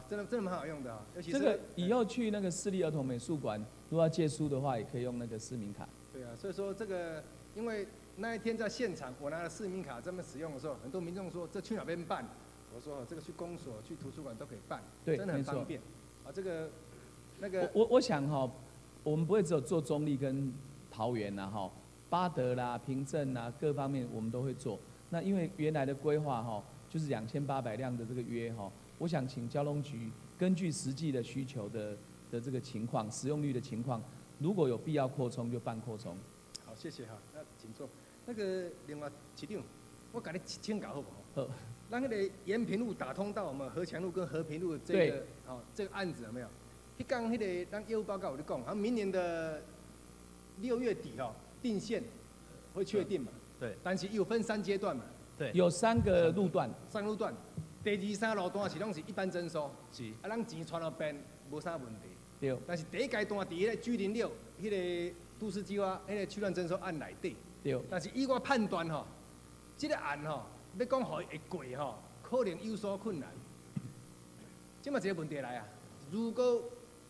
真的蛮好用的啊，尤其是这个以后去那个市立儿童美术馆，如果要借书的话，也可以用那个市民卡。 对啊，所以说这个，因为那一天在现场，我拿了市民卡这么使用的时候，很多民众说这去哪边办？我说这个去公所、去图书馆都可以办， 对， 真的很方便。啊，这个那个我想哈，我们不会只有做中立跟桃园呐哈，八德啦、平镇啦各方面我们都会做。那因为原来的规划哈，就是2800辆的这个约哈，我想请交通局根据实际的需求的这个情况、使用率的情况，如果有必要扩充就办扩充。 好，谢谢哈，那请坐。那个另外市长，我给你请教好不好？ 好。 那个延平路打通到我们和强路跟和平路的这个案子有没有？一刚那个当业务报告我就讲，好像明年的6月底定线会确定嘛？ 对。 但是有分3阶段嘛？ 对。 有3个路段。 3个路段，第2、3路段是拢是一般征收。 是。 咱钱传到边无啥问题。 对。 但是第1阶段伫迄个G06迄个都市计划迄个区段征收案内底。 对。 但是以我判断这个案要讲会过可能有所困难。这么一个问题来啊，如果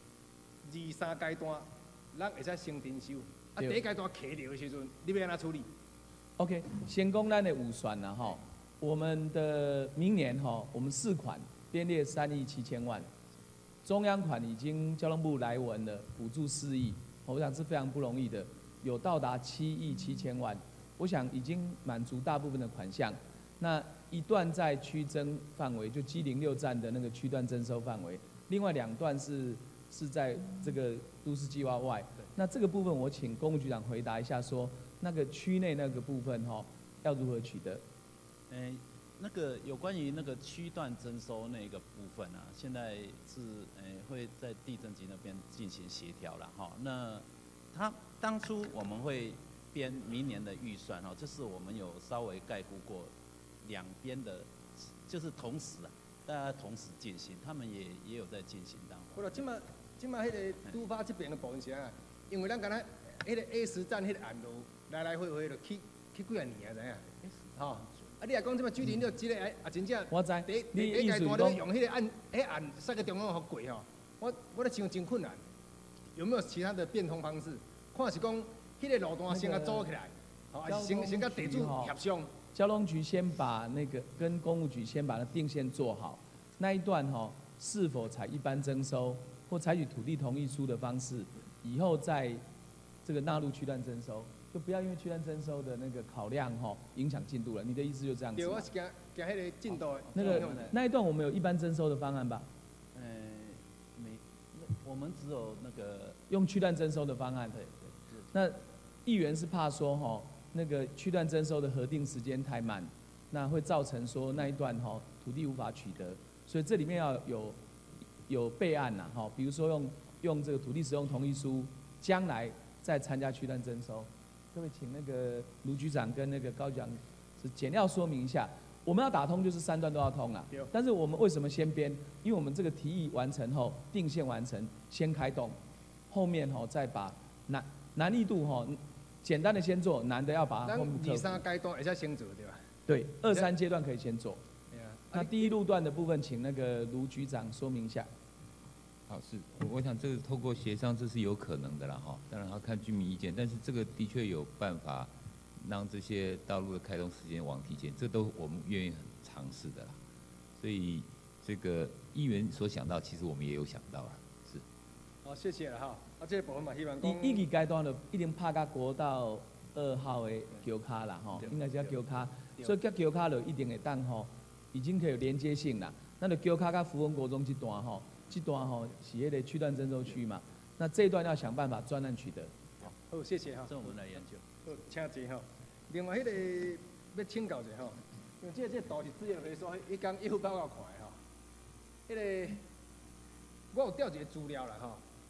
2、3阶段咱会使先征收，第1阶段卡着的时阵，你要安怎处理 ？OK， 先讲咱的预算啦哈，我们的明年我们4款编列3亿7千万，中央款已经交通部来文了，补助4亿，我想是非常不容易的，有到达7亿7千万，我想已经满足大部分的款项。那一段在区征范围，就G06站的那个区段征收范围，另外2段是在这个都市计划外。那这个部分我请公务局长回答一下，说那个区内那个部分要如何取得？ 那个有关于那个区段征收那个部分啊，现在是会在地政局那边进行协调了哈。那当初我们会编明年的预算这是我们有稍微概估过。2边的，就是同时大家同时进行，他们也有在进行当中。 好了，即马迄个都发这边的部分是啊，因为咱刚才迄个 A10站迄个案路来回就去几啊年啊，知影？啊，你若讲即马G06这个真正我知。 第1阶段咧用迄个案塞个中央互过我咧想真困难。有没有其他的变通方式？看是讲迄个路段先做起来，还是先甲地主协商？ 交通局先把那个跟公务局先把那定线做好，那一段是否采一般征收或采取土地同意书的方式，以后再这个纳入区段征收，就不要因为区段征收的那个考量影响进度了。你的意思就这样子？ 对，我是惊迄个进度。 那一段我们有一般征收的方案吧？ 没，我们只有那个用区段征收的方案。对。那议员是怕说那个区段征收的核定时间太慢，那会造成说那一段土地无法取得，所以这里面要有备案呐比如说用这个土地使用同意书，将来再参加区段征收。各位请那个卢局长跟那个高局长是简要说明一下，我们要打通就是3段都要通啊。但是我们为什么先编？因为我们这个提议完成后，定线完成，先开动，后面再把难易度简单的先做，难的要把它后面克服。 2、3阶段会使先做对吧？ 对，2、3阶段可以先做。那第1路段的部分，请那个卢局长说明一下。 好，我想这个透过协商这是有可能的啦哈，当然要看居民意见，但是这个的确有办法让这些道路的开通时间往提前，这都我们愿意很尝试的啦。所以这个议员所想到，其实我们也有想到啦，是。 好，谢谢了哈。这个部分嘛，希望讲。 一阶段就一定拍到国道2号的桥卡啦应该是叫桥卡，所以叫桥卡就一定会当已经可以有连接性啦。那就桥卡跟福文国中这段这段是迄个区段征收区嘛，那这一段要想办法专案取得。 好，谢谢哈。 这我们来研究。 好，请坐另外迄个要请教一下因为这图是资料回收，迄天业务报告看的迄个我有调一个资料啦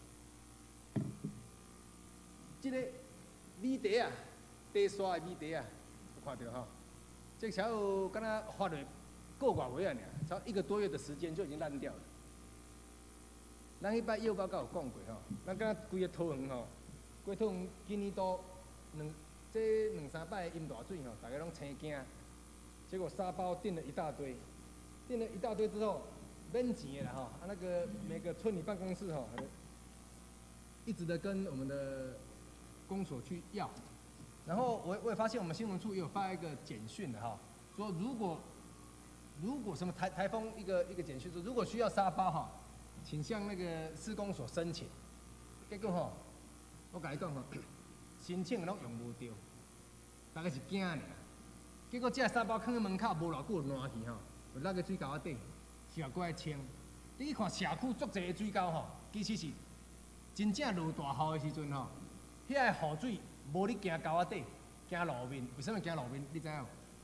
这个米地啊，地刷的米地啊，有看到这才有敢若发了个外月啊，才1个多月的时间就已经烂掉了。咱迄摆业务报告有讲过咱敢若规个桃园规桃园今年都这2、3摆的淹大水大家拢生惊，结果沙包订了一大堆，之后免钱的啦哈，那个每个村里办公室哈，一直的跟我们的公所去要，然后我也发现我们新闻处也有发一个简讯的哈，说如果什么台风一个简讯说，如果需要沙包哈，请向那个施工所申请。结果吼，我甲你讲吼，申请拢用无着，大概是惊尔。结果这沙包放喺门口无偌久就烂去吼，就落个水沟仔底，是要过来清。你去看社区足侪个水沟吼，其实是真正落大雨的时阵吼，遐个雨水无你行沟仔底，行路面。为什么行路面？你知影？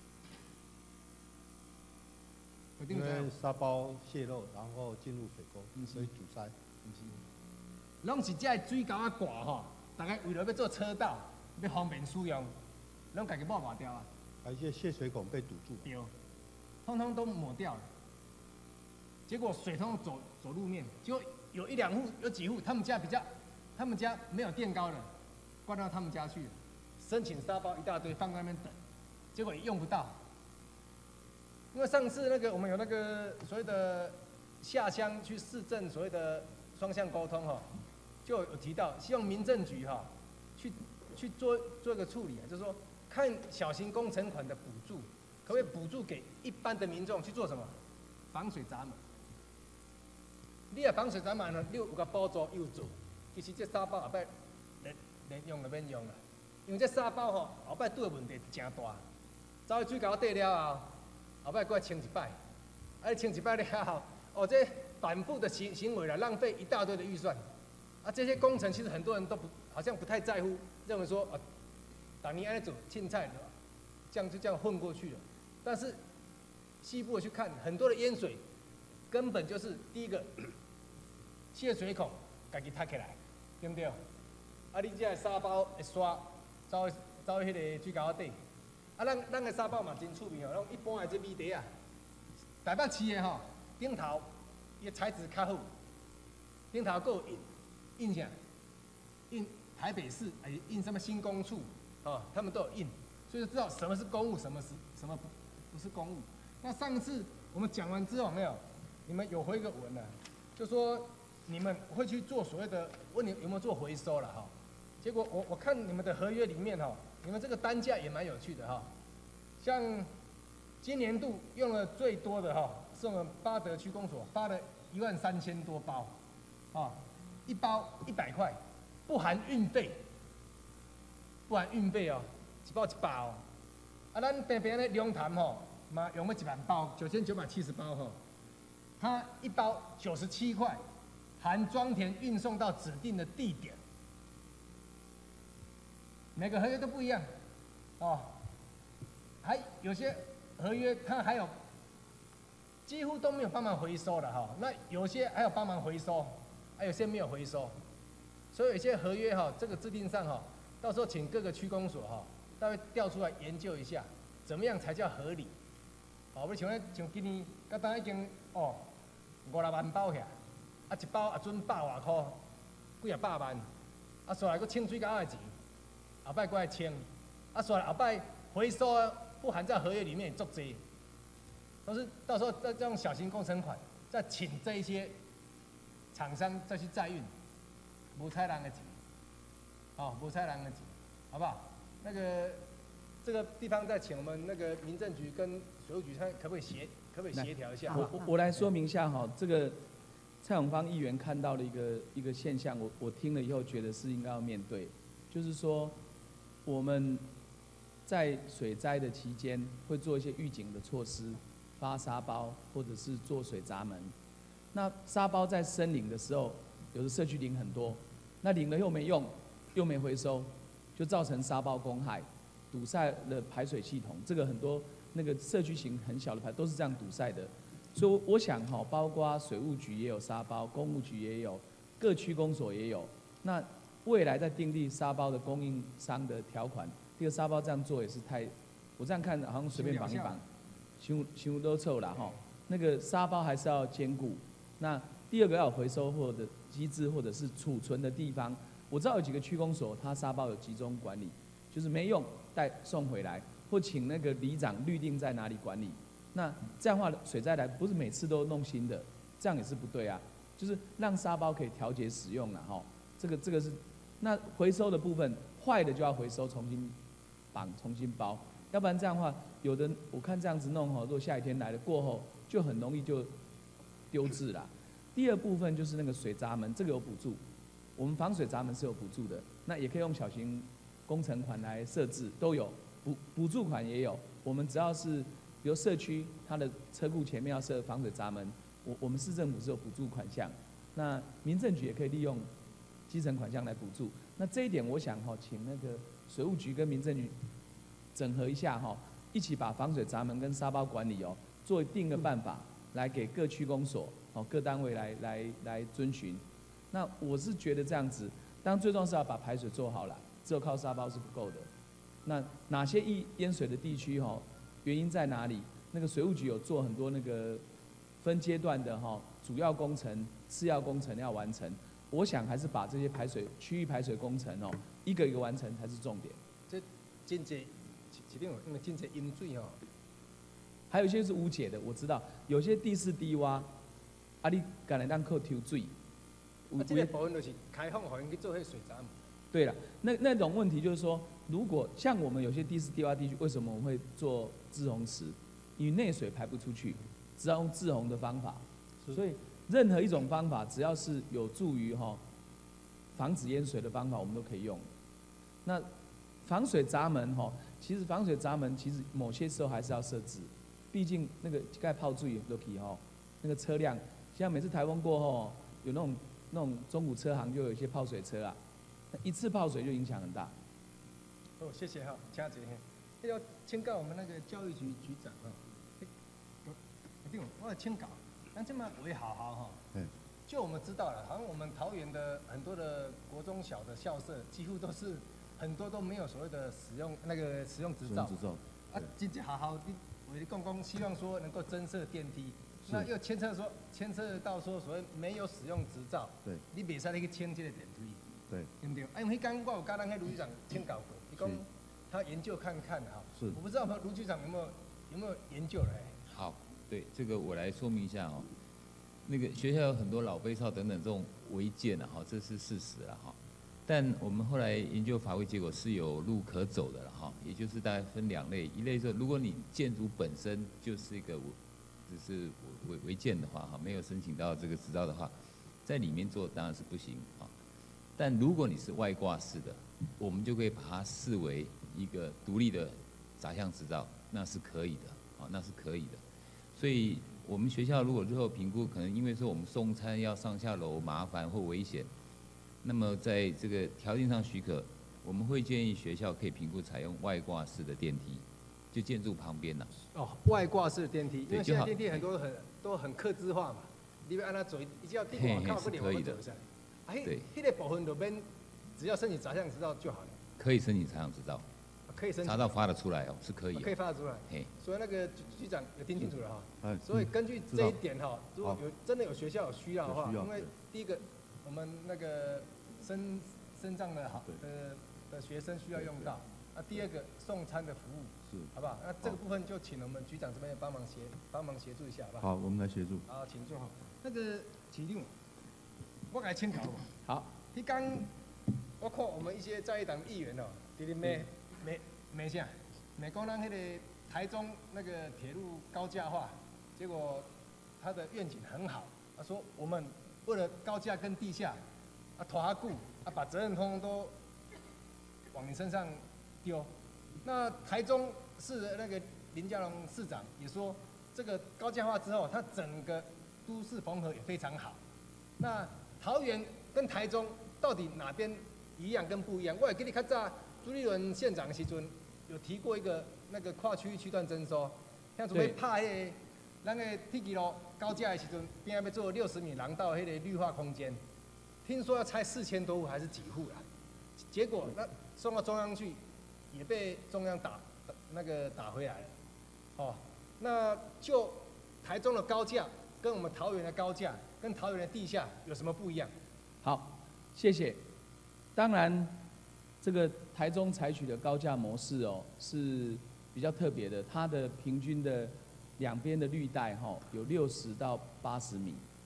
因为沙包泄漏，然后进入水沟，所以阻塞。 不是，拢是这水沟仔挂吼，大家为了要做车道，要方便使用，拢家己抹掉啊。 还有一些泄水孔被堵住。 对，通通都抹掉了。结果水通走路面，就有一两户，有几户他们家没有垫高的，灌到他们家去了，申请沙包一大堆放在那边等，结果也用不到。因为上次我们有那个所谓的下乡去市政所谓的双向沟通哈，就有提到希望民政局哈去做一个处理啊，就是说看小型工程款的补助，可不可以补助给一般的民众去做什么防水闸门？你啊防水闸门呢，你有个补助又做，其实这沙包后摆连用都免用啦，因为这沙包吼后摆拄的问题真大，走去水沟底了后。后摆过来清一摆，啊，清一摆了后，哦，这反复的行为了，浪费一大堆的预算，啊，这些工程其实很多人都好像不太在乎，认为说啊，当年安尼做凊彩的，这样混过去了。但是细部的去看，很多的淹水根本就是第一个泄水孔，家己塌起来，对不对？啊，你这沙包会刷，走迄个水沟底。啊，咱个沙包嘛真趣味吼，拢一般的这米袋啊，台北市的吼，顶头伊的材质较好，顶头还有印啥？印台北市，印什么新工处，哦，他们都有印，所以就知道什么是公务，什么不是公务。那上次我们讲完之后，没有，你们有回个文呢，就说你们会去做所谓的，问你有没有做回收了哈？结果我看你们的合约里面哈。你们这个单价也蛮有趣的哈，像今年度用了最多的哈，是我们八德区公所发了13000多包，啊，一包100块，不含运费，哦，一包100哦。啊，咱平平的龙潭吼，嘛用了1万包，9970包吼，它一包97块，含装填运送到指定的地点。每个合约都不一样，哦，还有些合约它还有几乎都没有帮忙回收的哈，那有些还有帮忙回收，还有些没有回收，所以有些合约哈，这个制定上哈，到时候请各个区公所哈，大概调出来研究一下，怎么样才叫合理？哦，像今年到当已经哦5-6万包起来，啊一包也准100外块，几啊百万，啊煞来佫清水沟的钱。后摆过来清，啊，所以后摆回收不含在合约里面，足济，都是到时候这种小型工程款，再请这一些厂商再去载运，无采人的钱，哦，无采人的钱，好不好？这个地方再请我们那个民政局跟水务局，看可不可以协调一下？ 我来说明一下哈，这个蔡永芳议员看到的一个现象，我听了以后觉得是应该要面对，就是说。我们在水灾的期间会做一些预警的措施，发沙包或者是做水闸门。那沙包在申领的时候，有的社区领很多，那领了又没用，又没回收，就造成沙包公害，堵塞了排水系统。这个很多那个社区型很小的排都是这样堵塞的。所以我想哈，包括水务局也有沙包，公务局也有，各区公所也有。那未来在订立沙包的供应商的条款，这个沙包这样做也是太，我这样看好像随便绑一绑，伤都臭啦哈。那个沙包还是要兼顾。那第二个要有回收或者机制或者是储存的地方。我知道有几个区公所，它沙包有集中管理，就是没用带送回来，或请那个里长预定在哪里管理。那这样的话，水灾来不是每次都弄新的， 这样也是不对啊，就是让沙包可以调节使用了哈。这个是，那回收的部分，坏的就要回收，重新绑，重新包，要不然这样的话，有的我看这样子弄哈，如果下雨天来了过后，就很容易就丢置啦。第二部分就是那个水闸门，这个有补助，我们防水闸门是有补助的，那也可以用小型工程款来设置，都有补助款也有。我们只要是比如社区它的车库前面要设防水闸门，我们市政府是有补助款项，那民政局也可以利用基层款项来补助。那这一点我想哈，请那个水务局跟民政局整合一下哈，一起把防水闸门跟沙包管理做定个办法，来给各区公所各单位来遵循。那我是觉得这样子，当然最重要是要把排水做好了，只有靠沙包是不够的。那哪些淹水的地区原因在哪里？那个水务局有做很多那个分阶段的主要工程、次要工程要完成。我想还是把这些区域排水工程一个一个完成才是重点。 这真济一定有，因为真济淹水还有一些是无解的，我知道有些地势低洼，你敢来当靠抽水。 这个部分就是开放，互因去做迄水闸门。 对了，那种问题就是说，如果像我们有些地势低洼地区，为什么我们会做滞洪池？因为内水排不出去，只要用滞洪的方法。所以任何一种方法，只要是有助于防止淹水的方法，我们都可以用。那防水闸门其实防水闸门其实某些时候还是要设置，毕竟那个盖泡水落去那个车辆，像每次台风过后有那种中古车行就有一些泡水车啊，一次泡水就影响很大。 哦，谢谢请坐。要请教我们那个教育局局长一定我请教，咱这么为好就我们知道了，好像我们桃园的很多的国中小的校舍，几乎都是很多都没有所谓的使用执照。真正好的，我讲希望说能够增设电梯，那又牵涉到说所谓没有使用执照， 对， 你袂使去请这个电梯， 对， 对不对？因为迄天我有跟咱迄卢局长请教过，伊讲他研究看看是， 我不知道卢局长有没有研究嘞？ 好，对这个我来说明一下那个学校有很多老杯少等等这种违建这是事实了但我们后来研究法规结果是有路可走的了也就是大概分两类，一类是如果你建筑本身就是一个只是违建的话没有申请到这个执照的话，在里面做当然是不行但如果你是外挂式的，我们就可以把它视为一个独立的杂项执照，那是可以的那是可以的。所以我们学校如果日后评估，可能因为说我们送餐要上下楼麻烦或危险，那么在这个条件上许可，我们会建议学校可以评估采用外挂式的电梯，就建筑旁边外挂式的电梯，因为现在电梯很多都很客制化嘛，你要按它走，你只要地瓦靠不了，我们走下来。迄个部分就免，只要申请杂项执照就好了。 可以申请杂项执照。 可以申请， 查到发得出来是可以， 可以发得出来。所以那个局长有听清楚了所以根据这一点如果真的有学校有需要的话，因为第一个我们那个身障的学生需要用到，第二个送餐的服务好不好？那这个部分就请我们局长这边帮忙协助一下，好不好？ 好，我们来协助。 好，请坐。那个市长，我给请教。 好。 迄天我看我们一些在野党议员伫咧骂啥？骂讲咱迄个台中那个铁路高架化，结果他的愿景很好，他说我们为了高架跟地下拖下久把责任通通都往你身上丢。那台中市的那个林佳龙市长也说，这个高架化之后，它整个都市缝合也非常好。那桃园跟台中到底哪边一样跟不一样？我也给你较早朱立伦县长的时阵有提过一个那个跨区域区段征收，像准备拍迄个咱个铁基路高架的时阵，边要做60米廊道迄个绿化空间，听说要拆4000多户还是几户啦？结果那送到中央去，也被中央打回来了。那就台中的高架跟我们桃园的高架跟桃园的地下有什么不一样？ 好，谢谢。当然，这个台中采取的高架模式是比较特别的，它的平均的两边的绿带有60到80米，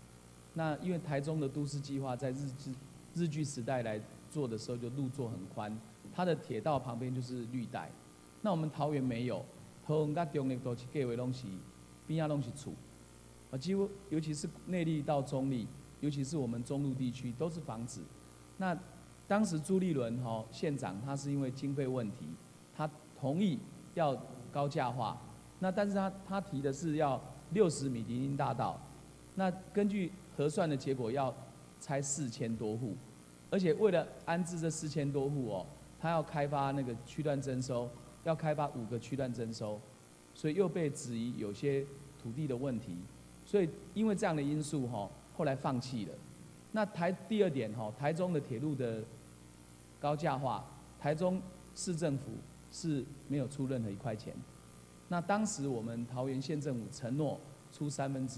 那因为台中的都市计划在日据时代来做的时候，就路做很宽，它的铁道旁边就是绿带。那我们桃园没有，桃园甲中立都是计划拢是边仔拢是厝，几乎尤其是内坜到中坜，尤其是我们中路地区都是房子。那当时朱立伦县长他是因为经费问题，他同意要高架化，那但是他提的是要60米林荫大道，那根据核算的结果要拆4000多户，而且为了安置这4000多户他要开发那个区段征收，要开发5个区段征收，所以又被质疑有些土地的问题，所以因为这样的因素后来放弃了。那第二点台中的铁路的高架化，台中市政府是没有出任何1块钱。那当时我们桃园县政府承诺出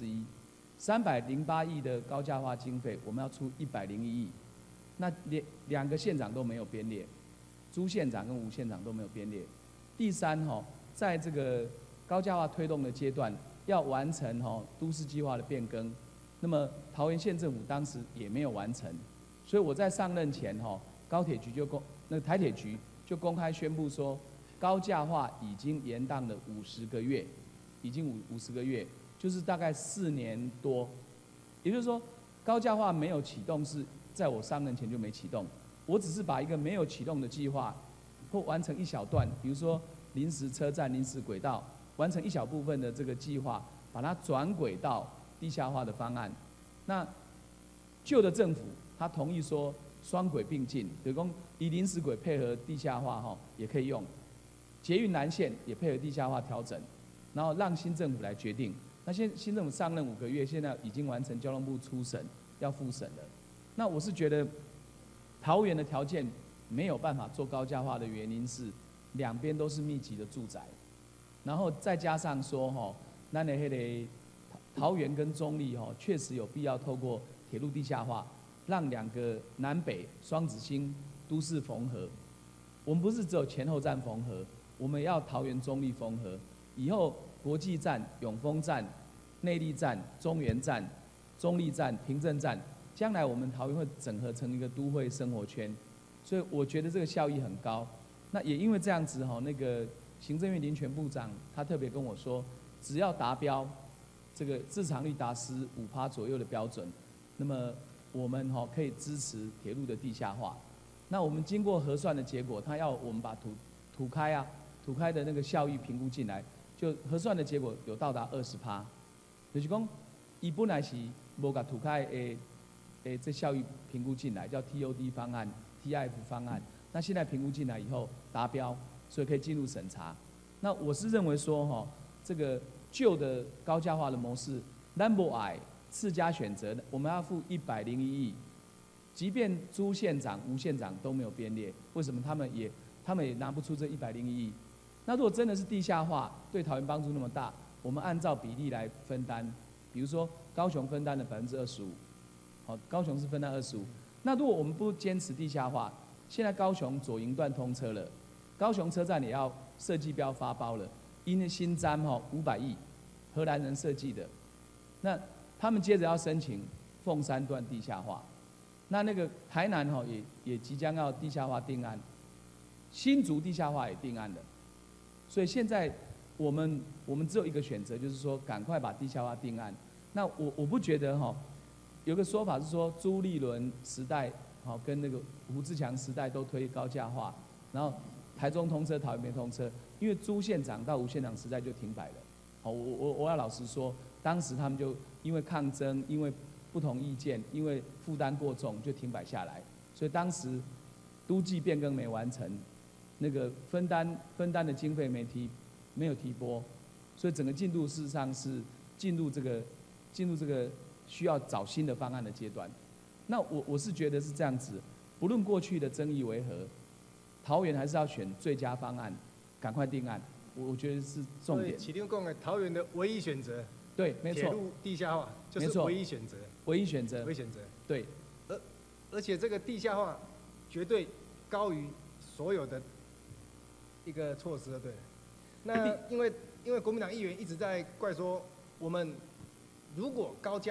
1/3，308亿的高架化经费，我们要出101亿。那两个县长都没有编列，朱县长跟吴县长都没有编列。第三在这个高架化推动的阶段，要完成都市计划的变更，那么桃园县政府当时也没有完成，所以我在上任前高铁局台铁局就公开宣布说，高架化已经延宕了50个月，已经50个月，就是大概4年多。也就是说，高架化没有启动是在我上任前就没启动，我只是把一个没有启动的计划，或完成一小段，比如说临时车站、临时轨道，完成一小部分的这个计划，把它转轨到地下化的方案。那旧的政府他同意说双轨并进，就是说以临时轨配合地下化也可以用，捷运南线也配合地下化调整，然后让新政府来决定。那新政府上任5个月，现在已经完成交通部初审，要复审了。那我是觉得桃园的条件没有办法做高架化的原因是，两边都是密集的住宅，然后再加上说咱的那个桃园跟中坜确实有必要透过铁路地下化，让2个南北双子星都市缝合。我们不是只有前后站缝合，我们要桃园中坜缝合。以后国际站、永丰站、内坜站、中原站、中坜站、平镇站，将来我们桃园会整合成一个都会生活圈，所以我觉得这个效益很高。那也因为这样子那个行政院林权部长他特别跟我说，只要达标，这个自偿率达15%左右的标准，那么我们可以支持铁路的地下化。那我们经过核算的结果，他要我们把土开的那个效益评估进来，就核算的结果有到达20%，就是讲，伊本来是无把土开这效益评估进来，叫 TOD 方案、TIF 方案。那现在评估进来以后达标，所以可以进入审查。那我是认为说这个旧的高架化的模式 ，Number I 次佳选择，我们要付101亿，即便朱县长、吴县长都没有编列，为什么他们也拿不出这101亿？那如果真的是地下化，对桃园帮助那么大，我们按照比例来分担，比如说高雄分担了25%，高雄是分担25%。那如果我们不坚持地下化，现在高雄左营段通车了，高雄车站也要设计标发包了，因为新站500亿，荷兰人设计的，那他们接着要申请凤山段地下化，那个台南也即将要地下化定案，新竹地下化也定案了。所以现在我们只有一个选择，就是说赶快把地下化定案。那我不觉得有个说法是说朱立伦时代跟那个胡志强时代都推高架化，然后台中通车，桃园没通车，因为朱县长到吴县长时代就停摆了。我要老实说，当时他们就因为抗争，因为不同意见，因为负担过重就停摆下来，所以当时都计变更没完成。那个分担的经费没有提拨，所以整个进度事实上是进入这个需要找新的方案的阶段。那我是觉得是这样子，不论过去的争议为何，桃园还是要选最佳方案，赶快定案。我觉得是重点。 启定讲的桃园的唯一选择， 对，没错， 铁路地下化就是唯一选择， 唯一选择，对。 而且这个地下化绝对高于所有的一个措施，对。那因为国民党议员一直在怪说，我们如果高架化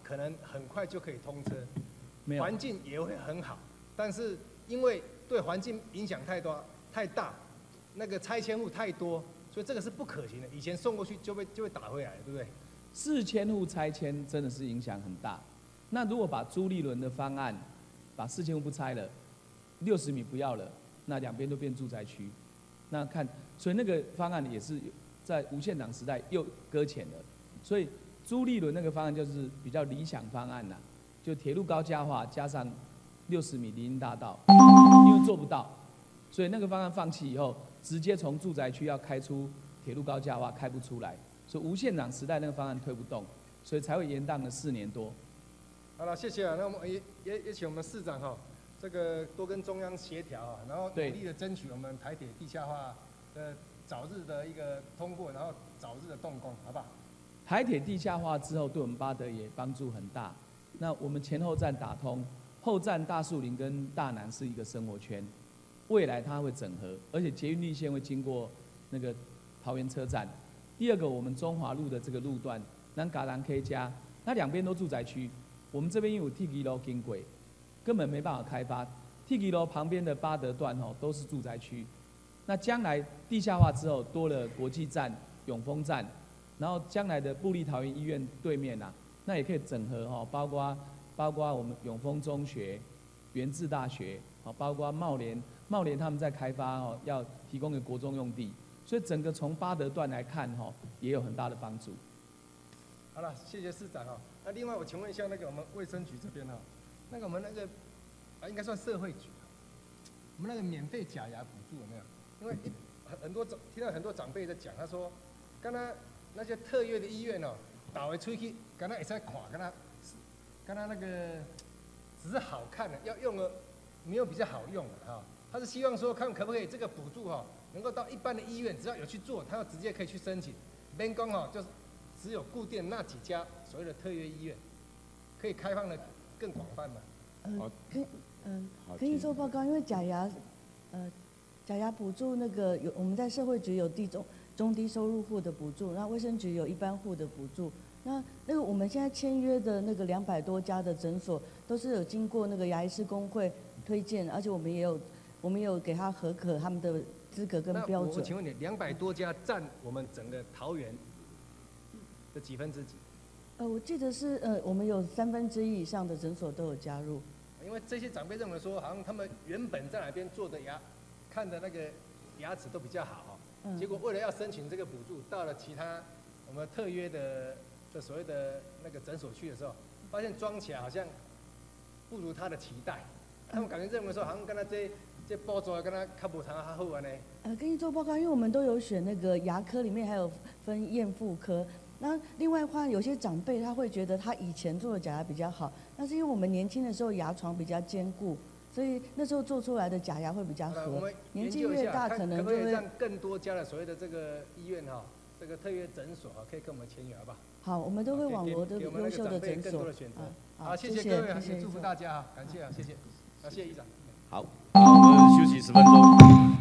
可能很快就可以通车， 没有环境也会很好，但是因为对环境影响太大，那个拆迁户太多，所以这个是不可行的。以前送过去就会打回来，对不对 ？4000户拆迁真的是影响很大。那如果把朱立伦的方案，把4000户不拆了，60米不要了，那两边都变住宅区。那看，所以那个方案也是在无限党时代又搁浅了。所以朱立伦那个方案就是比较理想方案啦，就铁路高架化加上60米林荫大道，因为做不到，所以那个方案放弃以后，直接从住宅区要开出铁路高架化开不出来，所以无限党时代那个方案推不动，所以才会延宕了4年多。 好了，谢谢啊。那我们也请我们市长哈，这个多跟中央协调啊，然后努力的争取我们台铁地下化的早日的一个通过，然后早日的动工，好不好？ 台铁地下化之后，对我们八德也帮助很大。那我们前后站打通，后站大树林跟大南是一个生活圈，未来它会整合，而且捷运绿线会经过那个桃园车站。第二个，我们中华路的这个路段，南嘎兰 K 加，那两边都住宅区。我们这边因为有 T 基路经过，根本没办法开发。T 基路旁边的八德段都是住宅区。那将来地下化之后，多了国际站、永丰站，然后将来的部立桃园医院对面啊，那也可以整合包括我们永丰中学、元智大学，包括茂联他们在开发要提供给国中用地，所以整个从八德段来看也有很大的帮助。 好了，谢谢市长哈。那另外我请问一下那个我们卫生局这边那个我们那个应该算社会局，我们那个免费假牙补助有没有？因为听到很多长辈在讲，他说，刚刚那些特约的医院打回出去，刚刚也在看，刚刚那个只是好看的，要用了没有比较好用的哈。他是希望说看可不可以这个补助能够到一般的医院，只要有去做，他要直接可以去申请，免讲就是只有固定那几家所谓的特约医院，可以开放的更广泛嘛？ 可以做报告，因为假牙补助那个我们在社会局有中低收入户的补助，那卫生局有一般户的补助。那个我们现在签约的那个200多家的诊所，都是有经过那个牙医师公会推荐，而且我们也有给他核可他们的资格跟标准。 我请问你，200多家占我们整个桃园的几分之几？ 我记得是我们有1/3以上的诊所都有加入。 因为这些长辈认为说，好像他们原本在哪边做的看的那个牙齿都比较好，结果为了要申请这个补助，到了其他我们特约的所谓的那个诊所去的时候，发现装起来好像不如他的期待，他们感觉认为说，好像跟他这补助跟他较无谈较好安尼。 跟你做报告，因为我们都有选那个牙科里面还有分验妇科。那另外的话，有些长辈他会觉得他以前做的假牙比较好，那是因为我们年轻的时候牙床比较坚固，所以那时候做出来的假牙会比较合。年纪越大，可能就会让更多家的所谓的这个医院这个特约诊所可以跟我们签约，好不好？ 好，我们都会网罗的优秀的诊所。 更多的选择。好，谢谢各位，也祝福大家感谢谢谢，谢谢议长。 好，我们休息10分钟。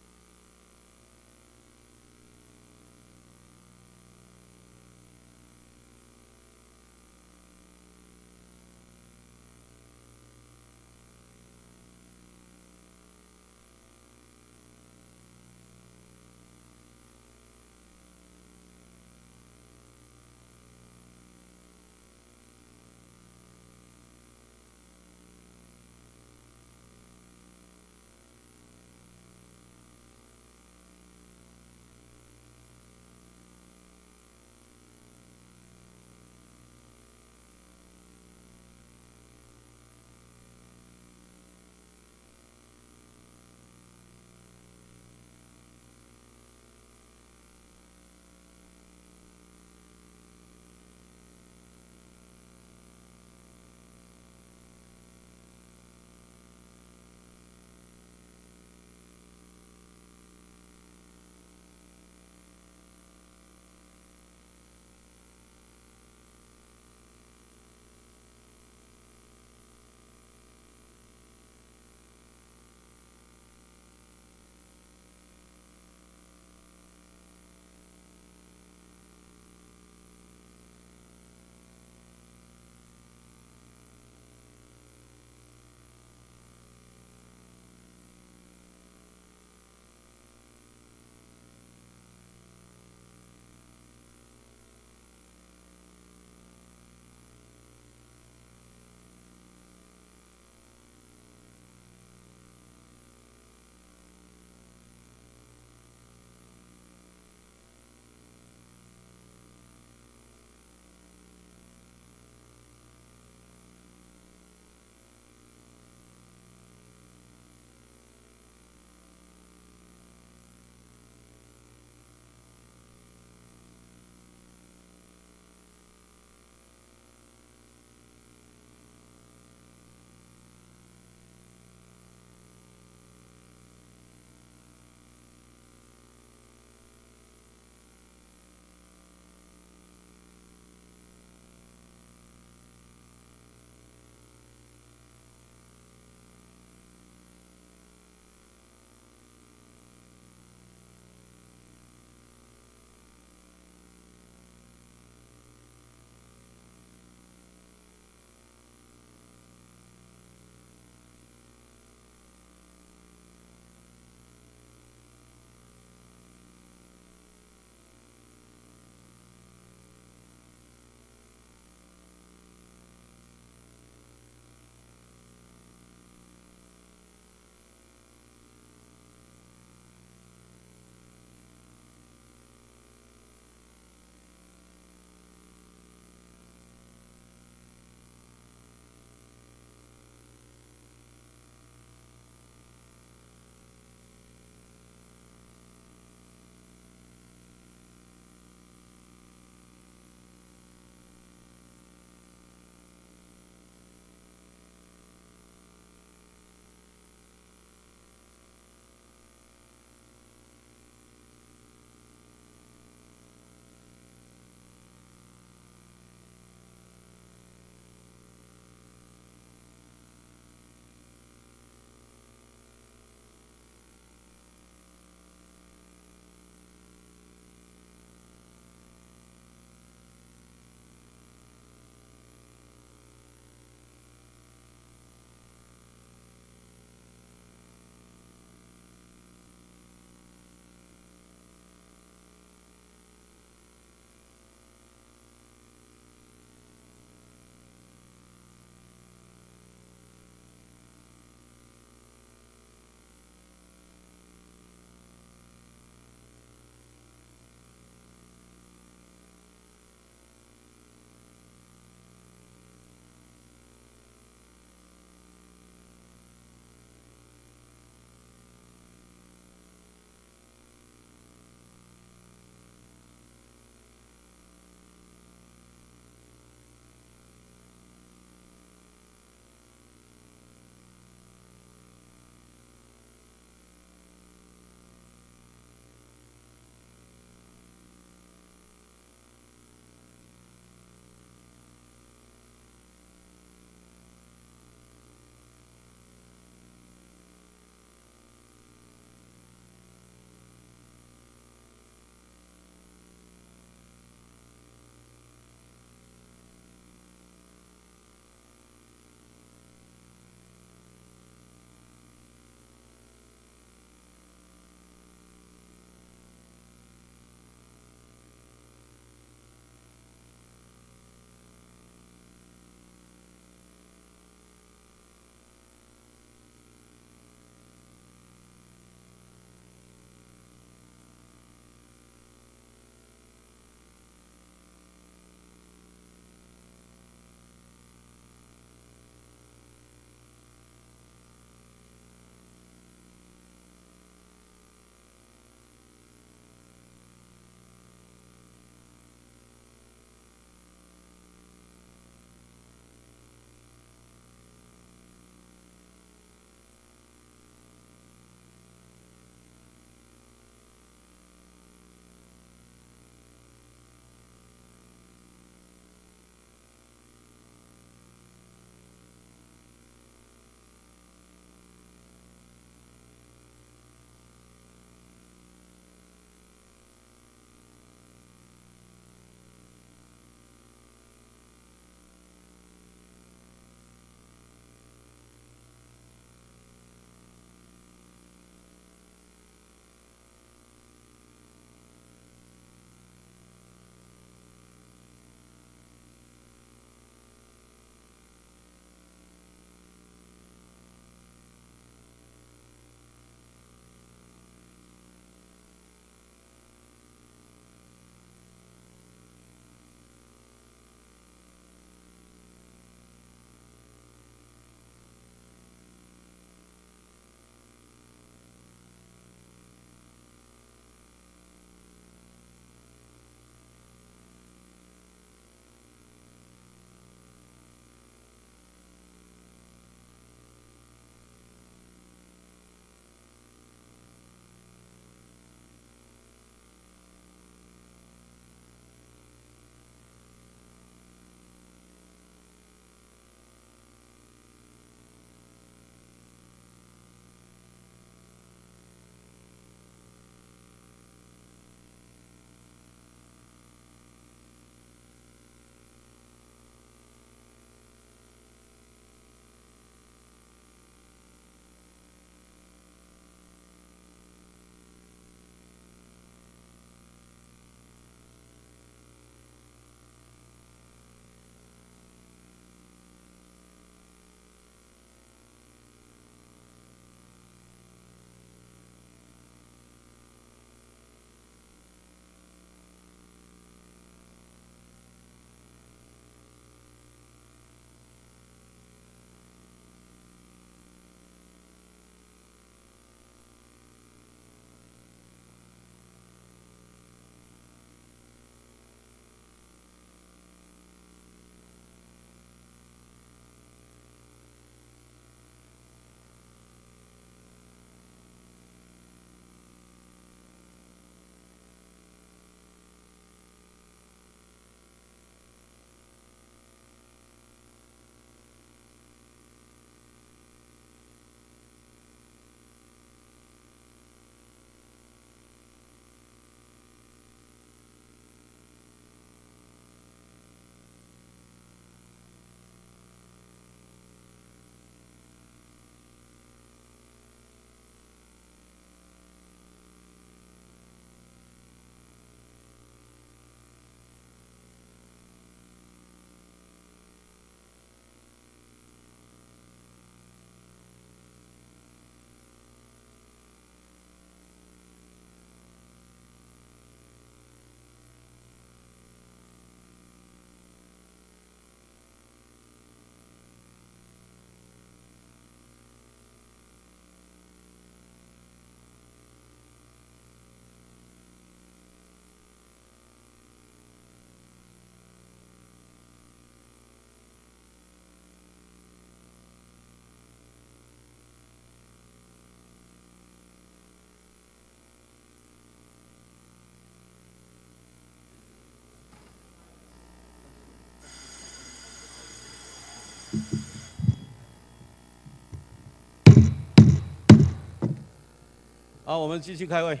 好，我们继续开会。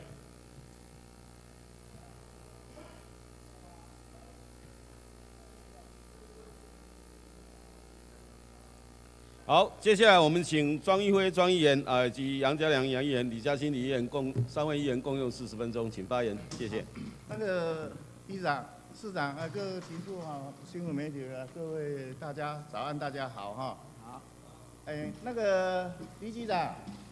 好，接下来我们请庄玉辉庄议员以及杨家良杨议员、李嘉欣李议员3位议员共用40分钟，请发言，谢谢。 那个议长、市长各个局处新闻媒体的各位大家早安，大家好哈。好。那个李局长，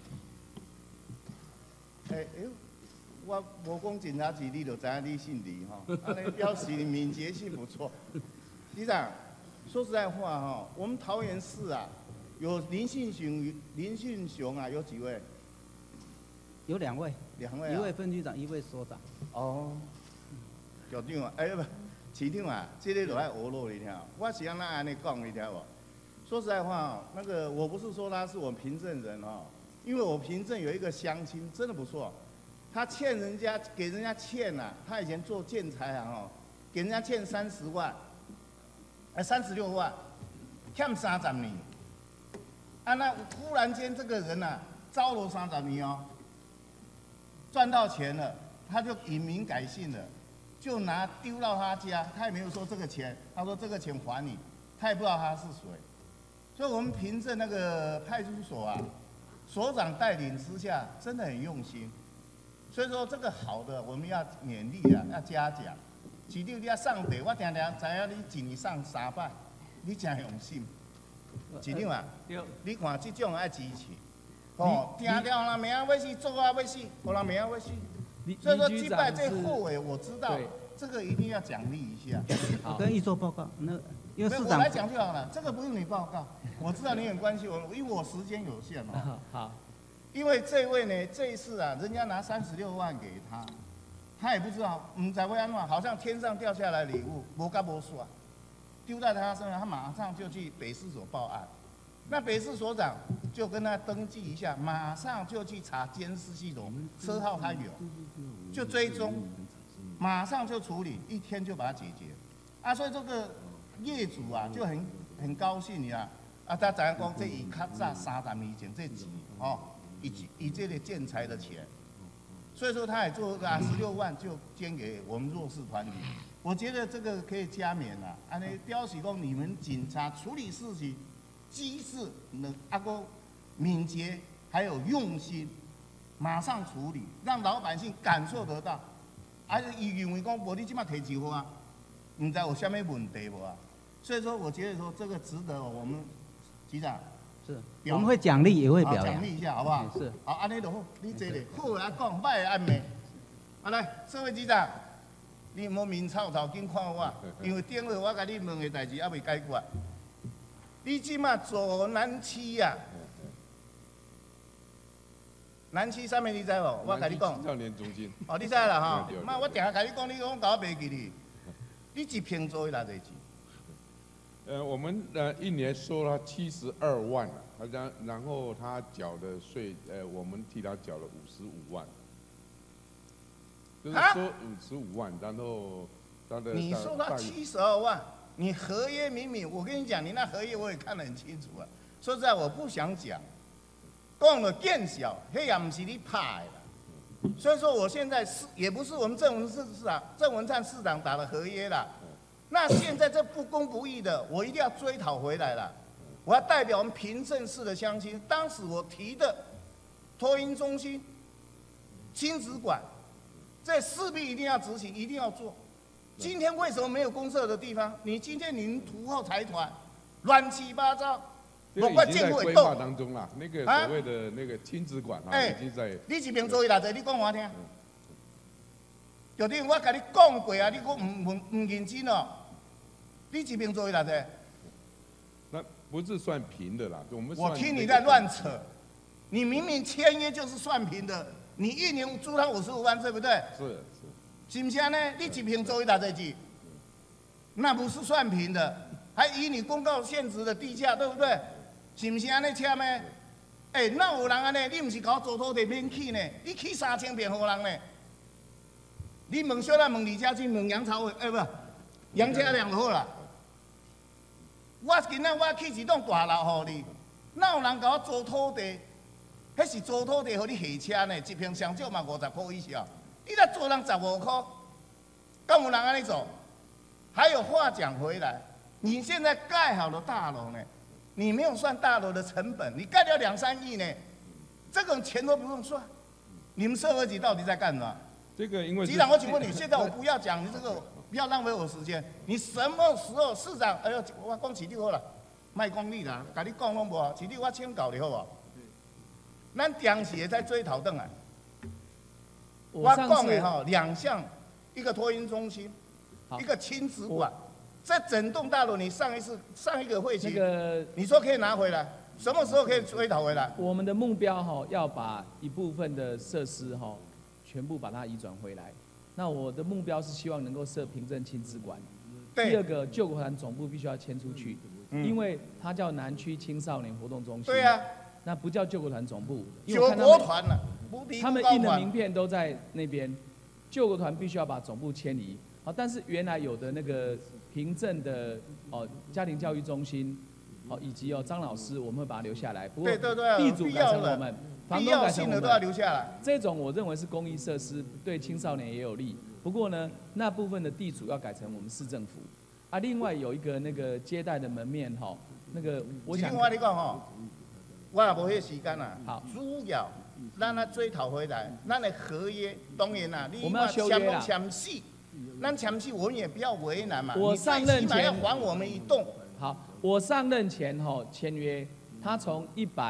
我无讲警察局，你就知影你姓李哈，安尼表示你敏捷性不错。局长，说实在话哈，我们桃园市有林信雄有几位？ 有2位 ，2位 ，1位分局长，1位所长。 哦，局长不，市长这个就爱学咯，你听。我是安尼讲，你听无？说实在话，那个我不是说他是我们平镇人因为我平镇有一个乡亲真的不错，他给人家欠他以前做建材行给人家欠30万，36万，欠30年。那忽然间这个人招了30年赚到钱了，他就隐名改姓了，就丢到他家，他也没有说这个钱，他说这个钱还你，他也不知道他是谁。所以我们平镇那个派出所所长带领之下，真的很用心。所以说这个好的，我们要勉励要嘉奖。市长你上地，我常常知影你一年上3摆，你真用心。市长你看这种爱支持，听了人命要死，做要死，互人命要死。所以说击败这后尾，我知道这个一定要奖励一下。 我跟议座报告，因为市长我来讲就好了，这个不用你报告，我知道你很关心我，因为我时间有限好。 因为这位呢，这一次人家拿36万给他，他也不知道，唔知会安怎，好像天上掉下来礼物，无甲无算，丢在他身上，他马上就去北市所报案。那北市所长就跟他登记一下，马上就去查监视系统，车号他有，就追踪，马上就处理，1天就把它解决。所以这个业主就很高兴他知影讲这伊较早30年前这钱以这个建材的钱，所以说他也做16万就捐给我们弱势团体。我觉得这个可以加冕安尼表示讲你们警察处理事情机智敏捷，还有用心，马上处理，让老百姓感受得到。伊认为讲无你即马提钱花，唔知有啥物问题无所以说，我觉得说这个值得我们局长是，我们会奖励也会表扬， 奖励一下好不好？ 是。 好，安尼就好，你坐咧，好来讲，歹来按暝。来，社会局长，你莫面臭臭紧看我，因为顶下我甲你问的代志还未解决。你即马做南区南区上面你知无？我甲你讲。 少年中心。 你知啦妈，我定下甲你讲，你讲甲我袂记哩。你一平做偌侪钱？ 我们1年收他72万，然后他缴的税，我们替他缴了55万，就是说55万，然后他的你收他72万，你合约明明，我跟你讲，你那合约我也看得很清楚说实在，我不想讲，讲了见小，那也不是你拍的。所以说，我现在也不是我们郑文灿市长打的合约啦。那现在这不公不义的，我一定要追讨回来了。我要代表我们平镇市的乡亲，当时我提的托婴中心、亲子馆，这势必一定要执行，一定要做。今天为什么没有公设的地方？你今天你们土后财团乱七八糟， 我已经在规划当中啦。那个所谓的那个亲子馆已经在。 你一边做伊偌济，你讲我听。就等于我甲你讲过你讲唔认真哦。你一边做伊偌济？ 那不是算平的啦， 我听你在乱扯，你明明签约就是算平的，你1年租他55万，对不对？ 是。 是不是呢？你一平做伊偌济钱？那不是算平的，还以你公告现值的地价，对不对？是不是安尼签的？哪有人安尼？你不是搞租土地免起呢？你起3000遍互人呢？你问小咱问李嘉欣，问杨朝伟，不，杨家良就好啦。我今仔我起一栋大楼互你，哪有人甲我租土地？ 迄是租土地，互你下车呢，一平上少嘛50块以上，你才租人15块，敢有人安尼做？还有话讲回来，你现在盖好了大楼呢，你没有算大楼的成本，你盖掉2、3亿呢，这种钱都不用算。你们社会局到底在干什么？ 这个因为局长，我请问你，现在我不要讲你这个，不要浪费我时间。你什么时候市长？哎呦，我讲市长好了，卖讲你啦，甲你讲拢无，市长我请教你好无？咱当时会在追讨转来。我讲的吼2项，一个托婴中心，一个亲子馆。这整栋大楼，你上一个会期，你说可以拿回来，什么时候可以追讨回来？ 我们的目标哈，要把一部分的设施哈，全部把它移转回来。那我的目标是希望能够设平镇亲子馆。第二个，救国团总部必须要迁出去，因为它叫南区青少年活动中心。 对啊。 那不叫救国团总部， 救国团了， 他们印的名片都在那边，救国团必须要把总部迁移。好，但是原来有的那个平镇的家庭教育中心，以及张老师，我们会把它留下来。不过地主改成我们，房东改成我们， 都要留下来。 这种我认为是公益设施，对青少年也有利。不过呢，那部分的地主要改成我们市政府。啊，另外有一个那个接待的门面那个我想。 我跟你讲我也无迄时间啦。好，主要咱来追讨回来，咱的合约当然啦，你签死，咱签死我们也不要为难嘛。 我上任前要还我们一栋。 好，我上任前签约，他从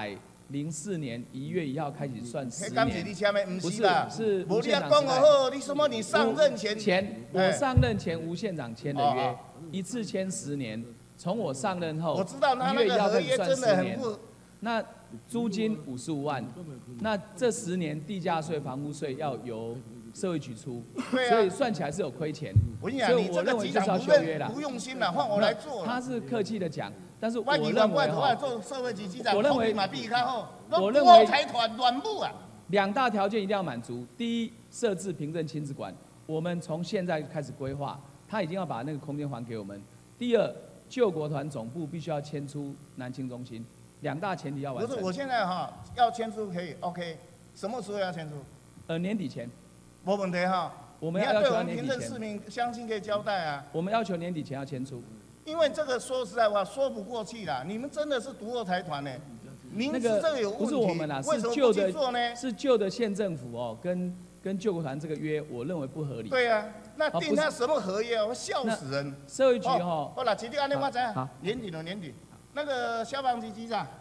104年1月1号开始算10年。 刚是你签的，不是啦， 是吴县长。你讲好，你什么？你上任前我上任前吴县长签的约，一次签10年。从我上任后， 我知道他那个合约真的很不。 那租金55万，那这10年地价税、房屋税要由社会局出，所以算起来是有亏钱。 我跟你讲，你这个局长不用心了，换我来做了。 他是客气的讲，但是我认为做社会局局长， 我认为财团乱部啊。 2大条件一定要满足：第一，设置平镇亲子馆，我们从现在开始规划，他已经要把那个空间还给我们；第二，救国团总部必须要迁出南青中心。2大前提要完成。 不是，我现在要迁出可以 ，OK， 什么时候要迁出？ 年底前。 没问题我们要求对我们平镇市民相信可以交代啊。 我们要求年底前要迁出。 因为这个说实在话说不过去啦，你们真的是独恶财团呢。明知这个有问题， 不是我们啦， 为什么不去做呢？ 是旧的县政府跟救国团这个约，我认为不合理。 对啊，那定他什么合约？我笑死人。 社会局好了，今天安尼我知啊，年底了年底。那个消防局局长，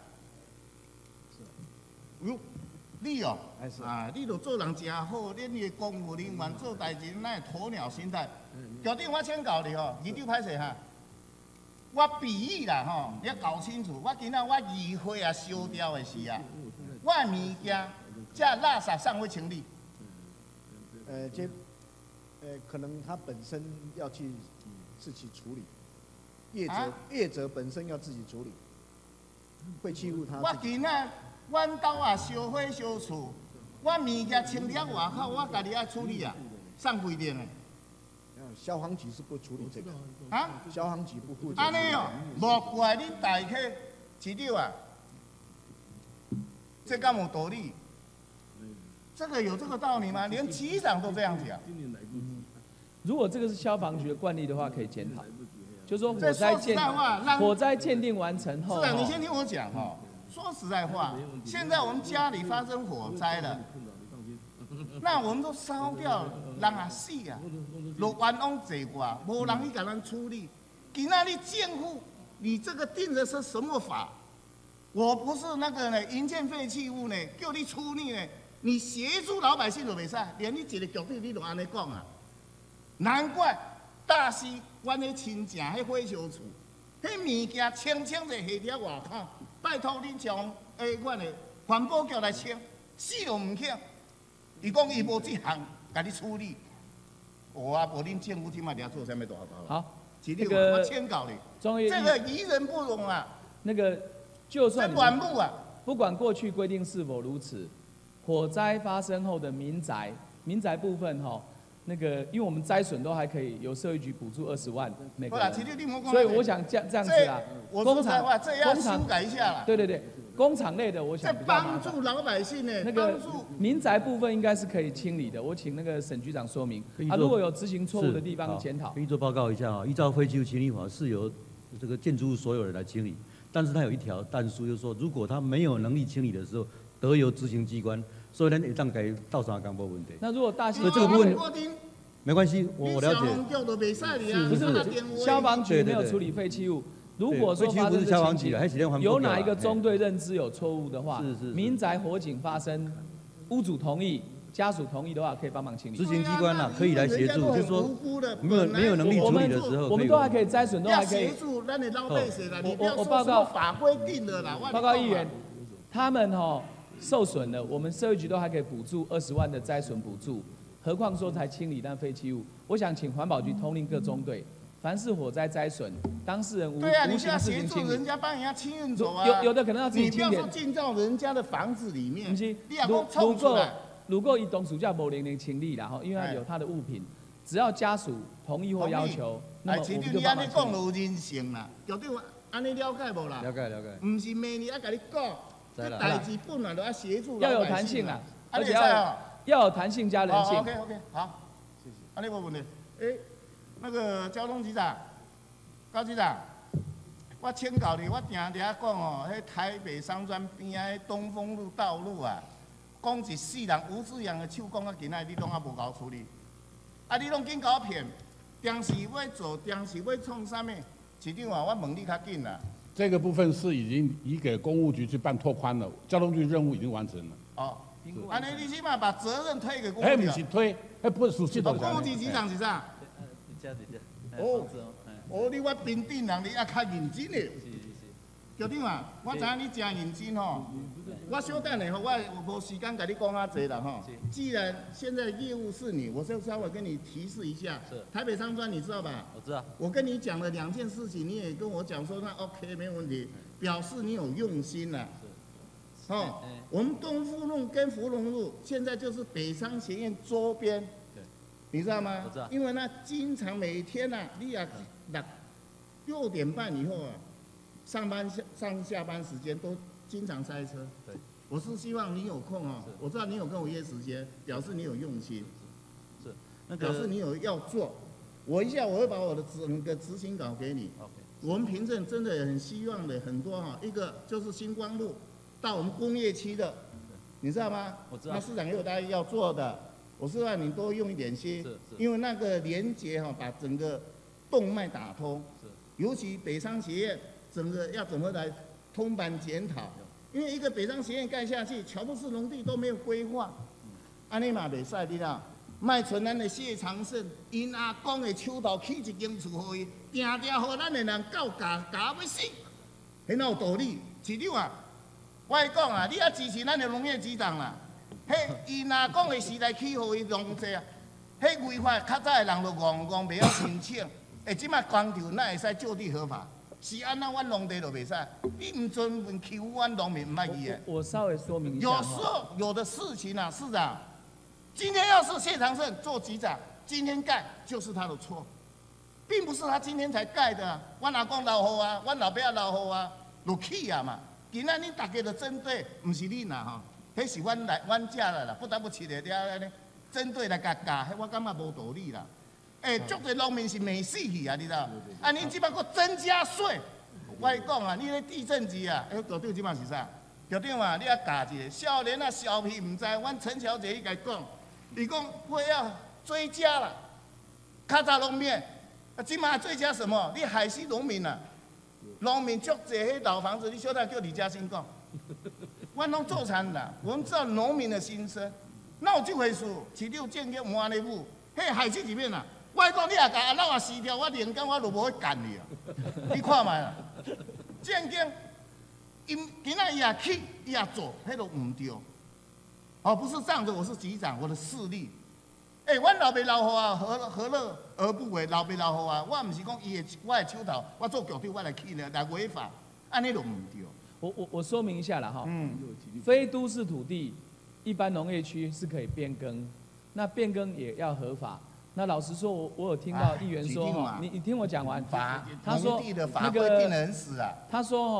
哟，你你就做人真好，恁个公务人员做代志，那鸵鸟心态。局长，我请教你议长歹势我比喻啦你要搞清楚。我今仔我议会烧掉的时我的物件，这垃圾上会清理。 可能他本身要去自己处理。业者本身要自己处理，会欺负他。 我今仔，阮兜烧火烧厝，我物件清了外口，我家己爱处理上规定的。 消防局是不处理这个。消防局不负责。 安尼无怪恁大客市长这敢有道理？这个有这个道理吗？连局长都这样讲。 如果这个是消防局的惯例的话，可以检讨。就是说火灾鉴定完成后， 市长，你先听我讲说实在话，现在我们家里发生火灾了，那我们都烧掉了，人也死啊，就冤枉坐挂，无人去给咱处理。今仔日政府，你这个定的是什么法？我不是那个营建废弃物叫你处理你协助老百姓就袂使，连你一个局长你都安尼讲啊，难怪。大溪，阮迄亲戚迄火烧厝，迄物件清就下伫外口，拜托恁从阮的环保局来清，死都唔肯。伊讲伊无这项，甲你处理。无恁政府起码要做啥物大包？ 好， 那个我劝告你，这个疑人不容啊。 那个就算软木不管过去规定是否如此，火灾发生后的民宅部分那个，因为我们灾损都还可以由社会局补助20万每个人，所以我想这样子啦。 我说实在话，这要修改一下啦。 对， 工厂类的，我想在比较麻烦帮助老百姓呢， 那个帮助民宅部分应该是可以清理的，我请那个沈局长说明。啊，如果有执行错误的地方检讨。 可以做报告一下啊，依照废弃物清理法是由这个建筑物所有人来清理，但是它有一条但书，就是说如果他没有能力清理的时候，得由执行机关。所以咱会当给到啥讲无问题。 那如果大型， 所以这个部分没关系，我了解。 不是消防局没有处理废弃物。如果说发生这情形，有哪一个中队认知有错误的话，民宅火警发生，屋主同意、家属同意的话，可以帮忙清理。 执行机关啦，可以来协助，就是说没有能力处理的时候， 我们都还可以摘损，都还可以。 我报告法规定的啦。 报告议员，他们受损了，我们社会局都还可以补助20万的摘损补助，何况说才清理那废弃物？我想请环保局通令各中队，凡是火灾摘损，当事人无形事情清理。 人家帮人家清运走啊。 有的可能要自己清点。 你不要说进到人家的房子里面。 不是，如果以董事长无能清理啦，因为他有他的物品，只要家属同意或要求，那么我们就帮忙清理。 你安尼讲有人性啦，局长安尼了解无啦？ 了解。 唔是每年甲你讲。这代志本来就要协助要有弹性啊，而且要有弹性加人性。 OK， 好，谢谢。啊，你无问题。那个交通局长，高局长，我请教你，我定定讲迄台北商专边仔东风路道路啊，讲一世人吴志阳的手讲到今仔你拢无够处理，啊，你拢紧甲我骗，当时要做，当时要创啥物？市长啊，我问你较紧啦。 这个部分是已经移给公务局去办拓宽了，交通局任务已经完成了。 哦，安尼你起码把责任推给公务局。 不是推，不是属系统。 公务局局长是啥？你我平顶人，你也较认真的。局长啊，我知影你真认真吼。我小等下我无时间甲你讲啊济啦吼。既然现在业务是你，我就稍微跟你提示一下。台北商专你知道吧？ 我知道。 我跟你讲了2件事情，你也跟我讲说那 OK 没问题，表示你有用心啦。我们东富路跟福隆路现在就是北商学院周边，你知道吗？ 我知道。 因为那经常每天啊，你啊6点半以后啊，上下班时间都经常塞车。 对。 我是希望你有空哦，我知道你有跟我约时间，表示你有用心。 是。 表示你有要做。我会把我的整个执行稿给你。 OK。 我们平镇真的很希望的很多一个就是星光路到我们工业区的，你知道吗？ 我知道。 那市长也有大家要做的，我希望你多用一点心，因为那个连结把整个动脉打通。尤其北商学院整个要怎么来通盘检讨？因为一个北商学院盖下去，乔布斯农地都没有规划，安尼嘛袂使，你啦。卖像咱的谢长胜，因阿公的手头起一间厝互伊，定定互咱的人告假要死，很有道理。市长啊，我会讲啊，你也支持咱的农业局长啦。迄因阿公的时代起互伊农济啊，迄违法较早的人就戆袂晓申请，即摆工厂哪会使就地合法？是安那，阮农地就袂使，你唔准问欺负阮农民，唔爱去的。 我稍微说明一下。 有时候有的事情啊，市长，今天要是谢长胜做局长，今天盖就是他的错，并不是他今天才盖的啊。阮阿公老好啊，阮老爸老好啊，就起啊嘛。今仔日大家就针对，唔是你呐吼，迄是阮家啦，不得不起来了呢，针对来甲教，迄我感觉无道理啦。足多农民是美死去啊，你知道？啊，你即摆搁增加税，我跟你讲啊，你咧地震局啊，局长即摆是啥？局长啊，你要教一个少年啊，小屁唔知，阮陈小姐伊甲伊讲，伊讲会要追加啦，较早拢免，即摆追加什么？你害死农民啊！农民足济迄老房子，你小弟叫李嘉欣讲，阮拢做产啦，我们知道农民的心声，哪有这回事？市长建议换咧舞，迄害死一面啦。我讲你也甲老啊死掉，我连干我都无去干你啊！你看卖啦，正经，因今仔伊也去，伊也做，迄都唔对。不是这样子，我是局长，我的势力。阮老爸老父啊，何乐而不为？老爸老父啊，我唔是讲我的手头，我做局长我来去呢，来违法，安尼都唔对。 我说明一下啦哈，非都市土地，一般农业区是可以变更，那变更也要合法。那老实说，我有听到议员说，你听我讲完。他说农地的法规定得很死啊。 他说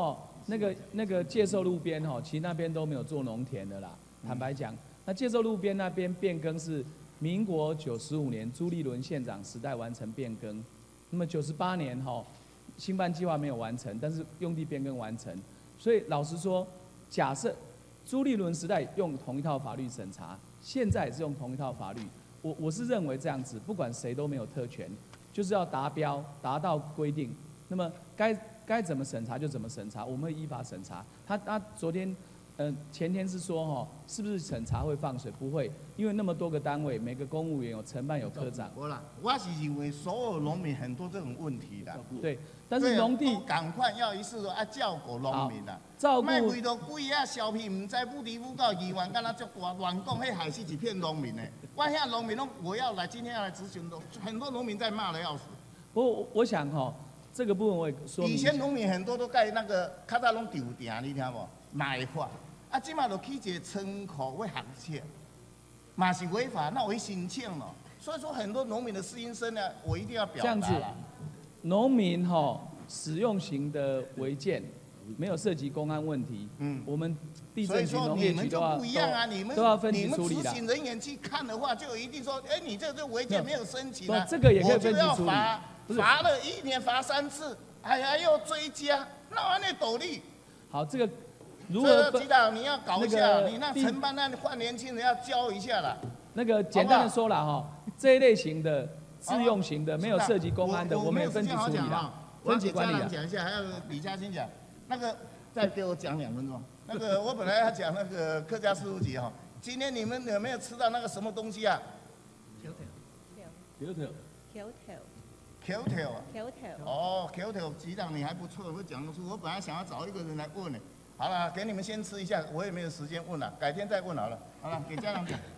那个介寿路边哈，其实那边都没有做农田的啦。坦白讲，那介寿路边那边变更是民国95年朱立伦县长时代完成变更，那么98年哈，兴办计划没有完成，但是用地变更完成。所以老实说，假设朱立伦时代用同一套法律审查，现在也是用同一套法律，我是认为这样子，不管谁都没有特权，就是要达标，达到规定，那么该怎么审查就怎么审查，我们会依法审查。他昨天，前天是说哈，是不是审查会放水？不会，因为那么多个单位，每个公务员有承办有科长。 我是认为所有农民很多这种问题的。 对，但是农地赶快要一次说照顾农民啦， 照顾。 卖为着几啊小屁，唔知不离不到议员，敢若足大乱讲，迄害死一片农民呢。我遐农民拢我要来，今天要来咨询的，很多农民在骂得要死。 我想哈。这个部分我也说明。 以前农民很多都盖那个，较早拢丢定，你听无？嘛会发，啊，即马就起一个仓库要学车，嘛是违法，那我会申请咯。所以说很多农民的私音声呢，我一定要表达啦。 这样子，农民使用型的违建没有涉及公安问题，我们地政局、农业局都要分级处理的。 你们执行人员去看的话，就一定说，哎，你这违建没有申请啊， 这个也可以分级处理。 罚了1年罚3次，还要追加，那安尼道理。 好，这个如何局长你要搞一下，你那承办那换年轻人要教一下啦。 那个简单的说了哈，这一类型的自用型的没有涉及公安的，我们也分级处理了，分级管理了。 讲一下，还有李嘉欣讲，那个再给我讲2分钟。那个我本来要讲那个客家事务局哈，今天你们有没有吃到那个什么东西啊？ 油条啊！哦，局长你还不错，会讲得出。我本来想要找一个人来问呢。好了，给你们先吃一下，我也没有时间问了，改天再问好了。好了，给家长讲。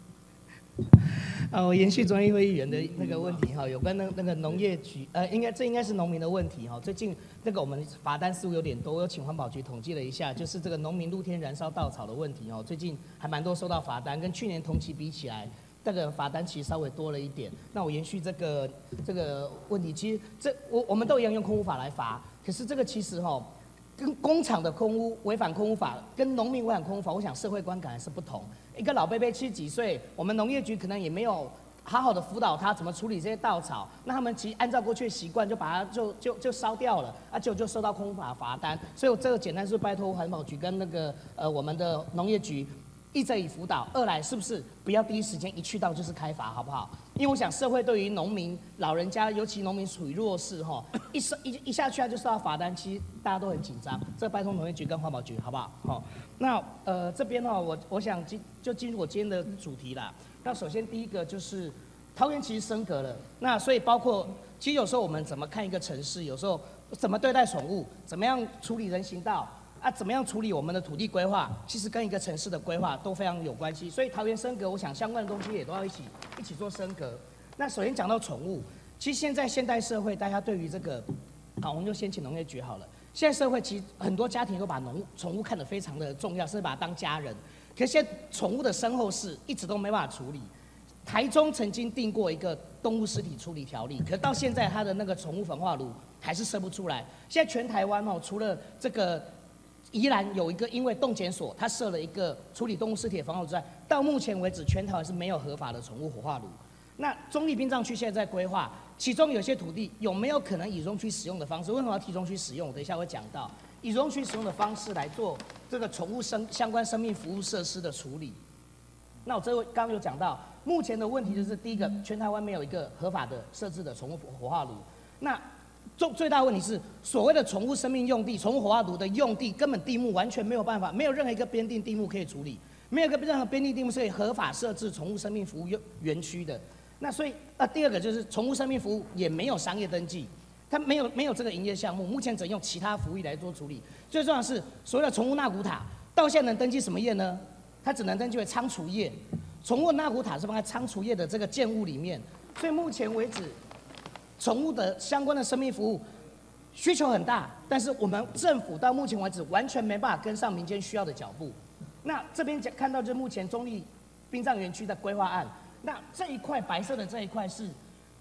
我延续专业会议员的那个问题哈，有关那个农业局，应该是农民的问题哈。最近那个我们罚单似乎有点多，我有请环保局统计了一下，就是这个农民露天燃烧稻草的问题哦，最近还蛮多收到罚单，跟去年同期比起来。这个罚单其实稍微多了一点。那我延续这个问题，其实我们都一样用空污法来罚，可是这个其实跟工厂的空污违反空污法，跟农民违反空污法，我想社会观感还是不同。一个老伯伯70几岁，我们农业局可能也没有好好的辅导他怎么处理这些稻草，那他们其实按照过去的习惯就把它就烧掉了，就收到空污法罚单。所以我这个简单是拜托环保局跟那个我们的农业局。一则以辅导，二来是不是不要第一时间一去到就是开罚，好不好？因为我想社会对于农民、老人家，尤其农民处于弱势一下去就收到罚单，其实大家都很紧张。这拜托农业局跟环保局，好不好？那这边我想就进入我今天的主题啦。那首先第一个就是桃园其实升格了，那所以包括其实有时候我们怎么看一个城市，有时候怎么对待宠物，怎么样处理人行道。怎么样处理我们的土地规划，其实跟一个城市的规划都非常有关系。所以桃园升格，我想相关的东西也都要一起做升格。那首先讲到宠物，其实现在现代社会，大家对于这个，好，我们就先请农业局好了。现在社会其实很多家庭都把宠物看得非常的重要，甚至把它当家人。可是现在宠物的身后事一直都没办法处理。台中曾经定过一个动物尸体处理条例，可到现在它的那个宠物焚化炉还是设不出来。现在全台湾除了这个。宜兰有一个因为动检所，它设了一个处理动物尸体的焚化炉之外，到目前为止全台湾是没有合法的宠物火化炉。那中立殡葬区现在在规划，其中有些土地有没有可能以容区使用的方式？为什么要提容区使用？我等一下会讲到，以容区使用的方式来做这个宠物相关生命服务设施的处理。那我刚刚有讲到，目前的问题就是第一个，全台湾没有一个合法的设置的宠物火化炉。那最大的问题是，所谓的宠物生命用地、宠物火化炉的用地，根本地目完全没有办法，没有任何一个编定地目可以处理，没有任何编定地目是可以合法设置宠物生命服务园区的。那所以第二个就是宠物生命服务也没有商业登记，它没有这个营业项目，目前只能用其他服务来做处理。最重要的是，所谓的宠物纳古塔，到现在能登记什么业呢？它只能登记为仓储业。宠物纳古塔是放在仓储业的这个建物里面，所以目前为止。宠物的相关的生命服务需求很大，但是我们政府到目前为止完全没办法跟上民间需要的脚步。那这边看到就是目前中立殡葬园区的规划案，那这一块白色的这一块是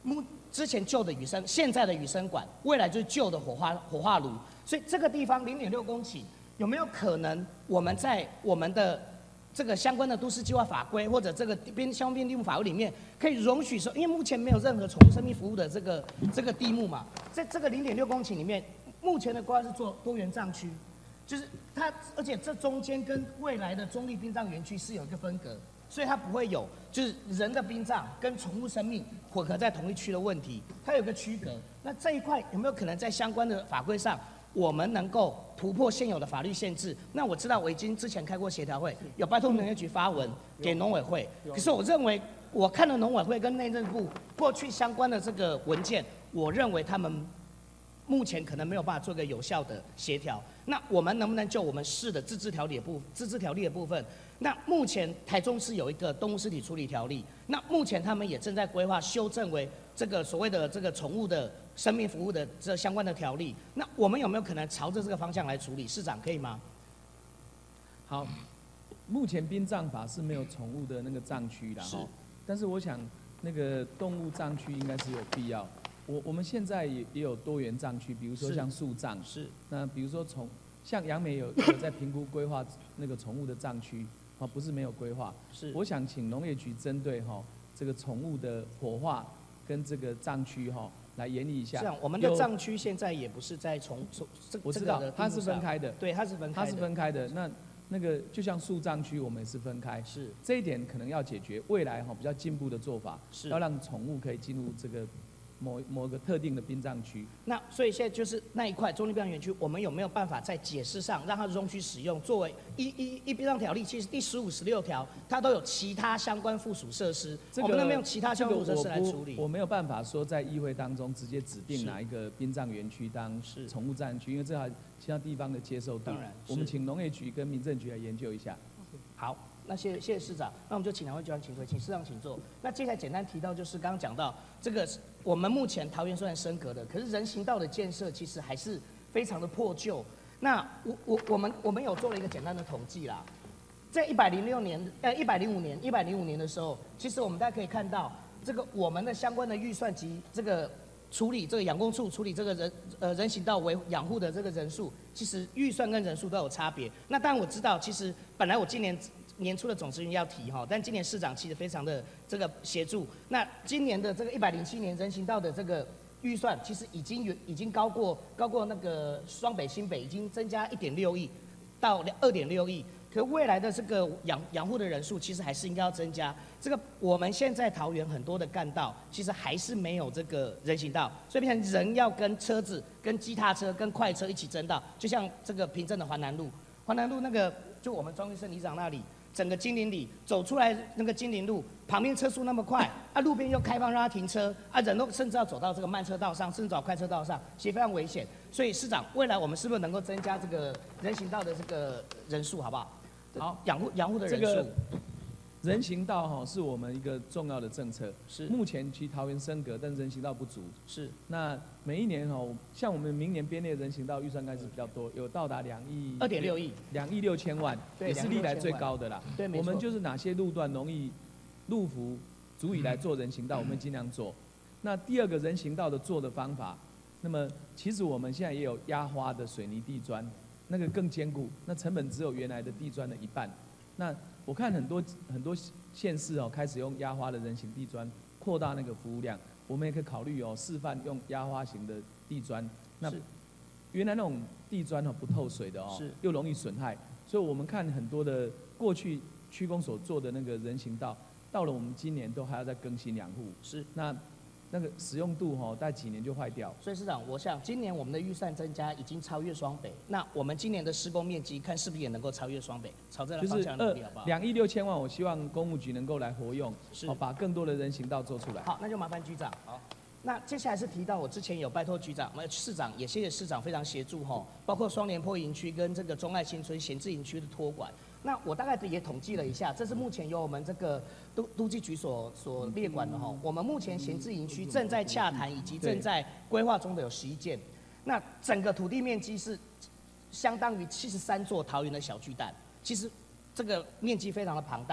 之前旧的雨声，现在的雨声馆，未来就是旧的火化炉，所以这个地方0.6公顷有没有可能我们在我们的这个相关的都市计划法规或者这个相关边地目法规里面，可以容许说，因为目前没有任何宠物生命服务的这个地目嘛，在这个0.6公顷里面，目前的规划是做多元葬区，就是它，而且这中间跟未来的中立殡葬园区是有一个分隔。所以它不会有就是人的殡葬跟宠物生命混合在同一区的问题，它有个区隔。那这一块有没有可能在相关的法规上，我们能够突破现有的法律限制？那我知道我已经之前开过协调会，有拜托农业局发文给农委会，可是我认为我看了农委会跟内政部过去相关的这个文件，我认为他们目前可能没有办法做一个有效的协调。那我们能不能就我们市的自治条例的部分？那目前台中市有一个动物尸体处理条例，那目前他们也正在规划修正为这个所谓的这个宠物的生命服务的这相关的条例。那我们有没有可能朝着这个方向来处理？市长可以吗？ 好，目前殡葬法是没有宠物的那个葬区的哈，但是我想那个动物葬区应该是有必要。我们现在也有多元葬区，比如说像树葬， 是那比如说像杨梅有在评估规划那个宠物的葬区。不是没有规划， 是我想请农业局针对这个宠物的火化跟这个葬区来研议一下。 这样，我们的葬区现在也不是在我知道它是分开的， 对，它是分开的， 它是分开的。那个就像树葬区，我们也是分开， 是这一点可能要解决。未来比较进步的做法， 是要让宠物可以进入这个某个特定的殡葬区。 那所以现在就是那一块中立殡葬园区，我们有没有办法在解释上让它容许使用？作为一殡葬条例，其实第15、16条它都有其他相关附属设施，我们能不能用其他相关附属设施来处理？ 我没有办法说在议会当中直接指定哪一个殡葬园区当宠物葬区，因为这还其他地方的接受度。 当然， 我们请农业局跟民政局来研究一下。 好。那谢谢市长，那我们就请两位局长请坐，请市长请坐。那接下来简单提到就是刚刚讲到这个，我们目前桃园虽然升格的，可是人行道的建设其实还是非常的破旧。那我们有做了一个简单的统计啦，在105年的时候，其实我们大家可以看到这个我们的相关的预算及这个处理这个养工处处理这个人行道为养护的这个人数，其实预算跟人数都有差别。那当然我知道，其实本来我今年初的总咨询要提哈，但今年市长其实非常的这个协助。那今年的这个107年人行道的这个预算，其实已经高过那个双北新北，已经增加1.6亿到2.6亿。可未来的这个养护的人数，其实还是应该要增加。这个我们现在桃园很多的干道，其实还是没有这个人行道，所以变成人要跟车子、跟机踏车、跟快车一起争道。就像这个平镇的环南路那个，就我们庄玉生里长那里。整个金陵里走出来，那个金陵路旁边车速那么快，路边又开放让他停车，人都甚至要走到这个慢车道上，甚至走快车道上，其实非常危险。所以市长，未来我们是不是能够增加这个人行道的这个人数，好不好？好，养护的人数。 人行道是我们一个重要的政策，是目前其桃园升格，但是人行道不足。 是那每一年像我们明年编列人行道预算应该是比较多，有到达 2.6亿 ，2亿6千万，也是历来最高的啦。 对，没错。 我们就是哪些路段容易路幅足以来做人行道，我们尽量做。那第二个人行道的做的方法，那么其实我们现在也有压花的水泥地砖，那个更坚固，那成本只有原来的地砖的一半。那我看很多县市开始用压花的人行地砖，扩大那个服务量。我们也可以考虑示范用压花型的地砖。那原来那种地砖不透水的又容易损害，所以我们看很多的过去区公所做的那个人行道，到了我们今年都还要再更新养护。 是那个使用度大概几年就坏掉。 所以市长，我想今年我们的预算增加已经超越双北，那我们今年的施工面积看是不是也能够超越双北，朝这个方向努力好不好 ？2亿6千万，我希望公务局能够来活用，把更多的人行道做出来。 好，那就麻烦局长。好，那接下来是提到我之前有拜托局长、市长，也谢谢市长非常协助包括双连坡营区跟这个中爱新村闲置营区的托管。那我大概也统计了一下，这是目前由我们这个都计局所列管的我们目前闲置营区正在洽谈以及正在规划中的有11件，那整个土地面积是相当于73座桃园的小巨蛋，其实这个面积非常的庞大。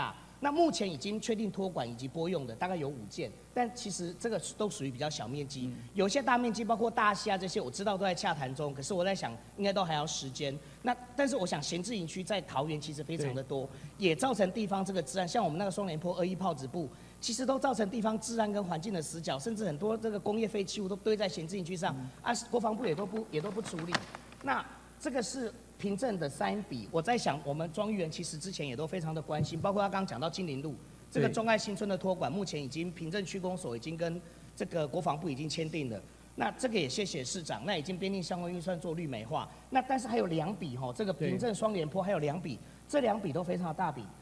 那目前已经确定托管以及拨用的大概有5件，但其实这个都属于比较小面积，有些大面积，包括大溪啊这些，我知道都在洽谈中。可是我在想，应该都还要时间。那但是我想闲置营区在桃园其实非常的多，也造成地方这个治安，像我们那个双连坡21炮子部，其实都造成地方治安跟环境的死角，甚至很多这个工业废弃物都堆在闲置营区上，国防部也都不处理。那这个是平镇的3笔，我在想，我们庄议员其实之前也都非常的关心，包括他刚刚讲到金陵路这个中爱新村的托管，目前已经平镇区公所已经跟这个国防部已经签订了。那这个也谢谢市长，那已经编定相关预算做绿美化。那但是还有2笔哈，这个平镇双连坡还有2笔，这2笔都非常的大笔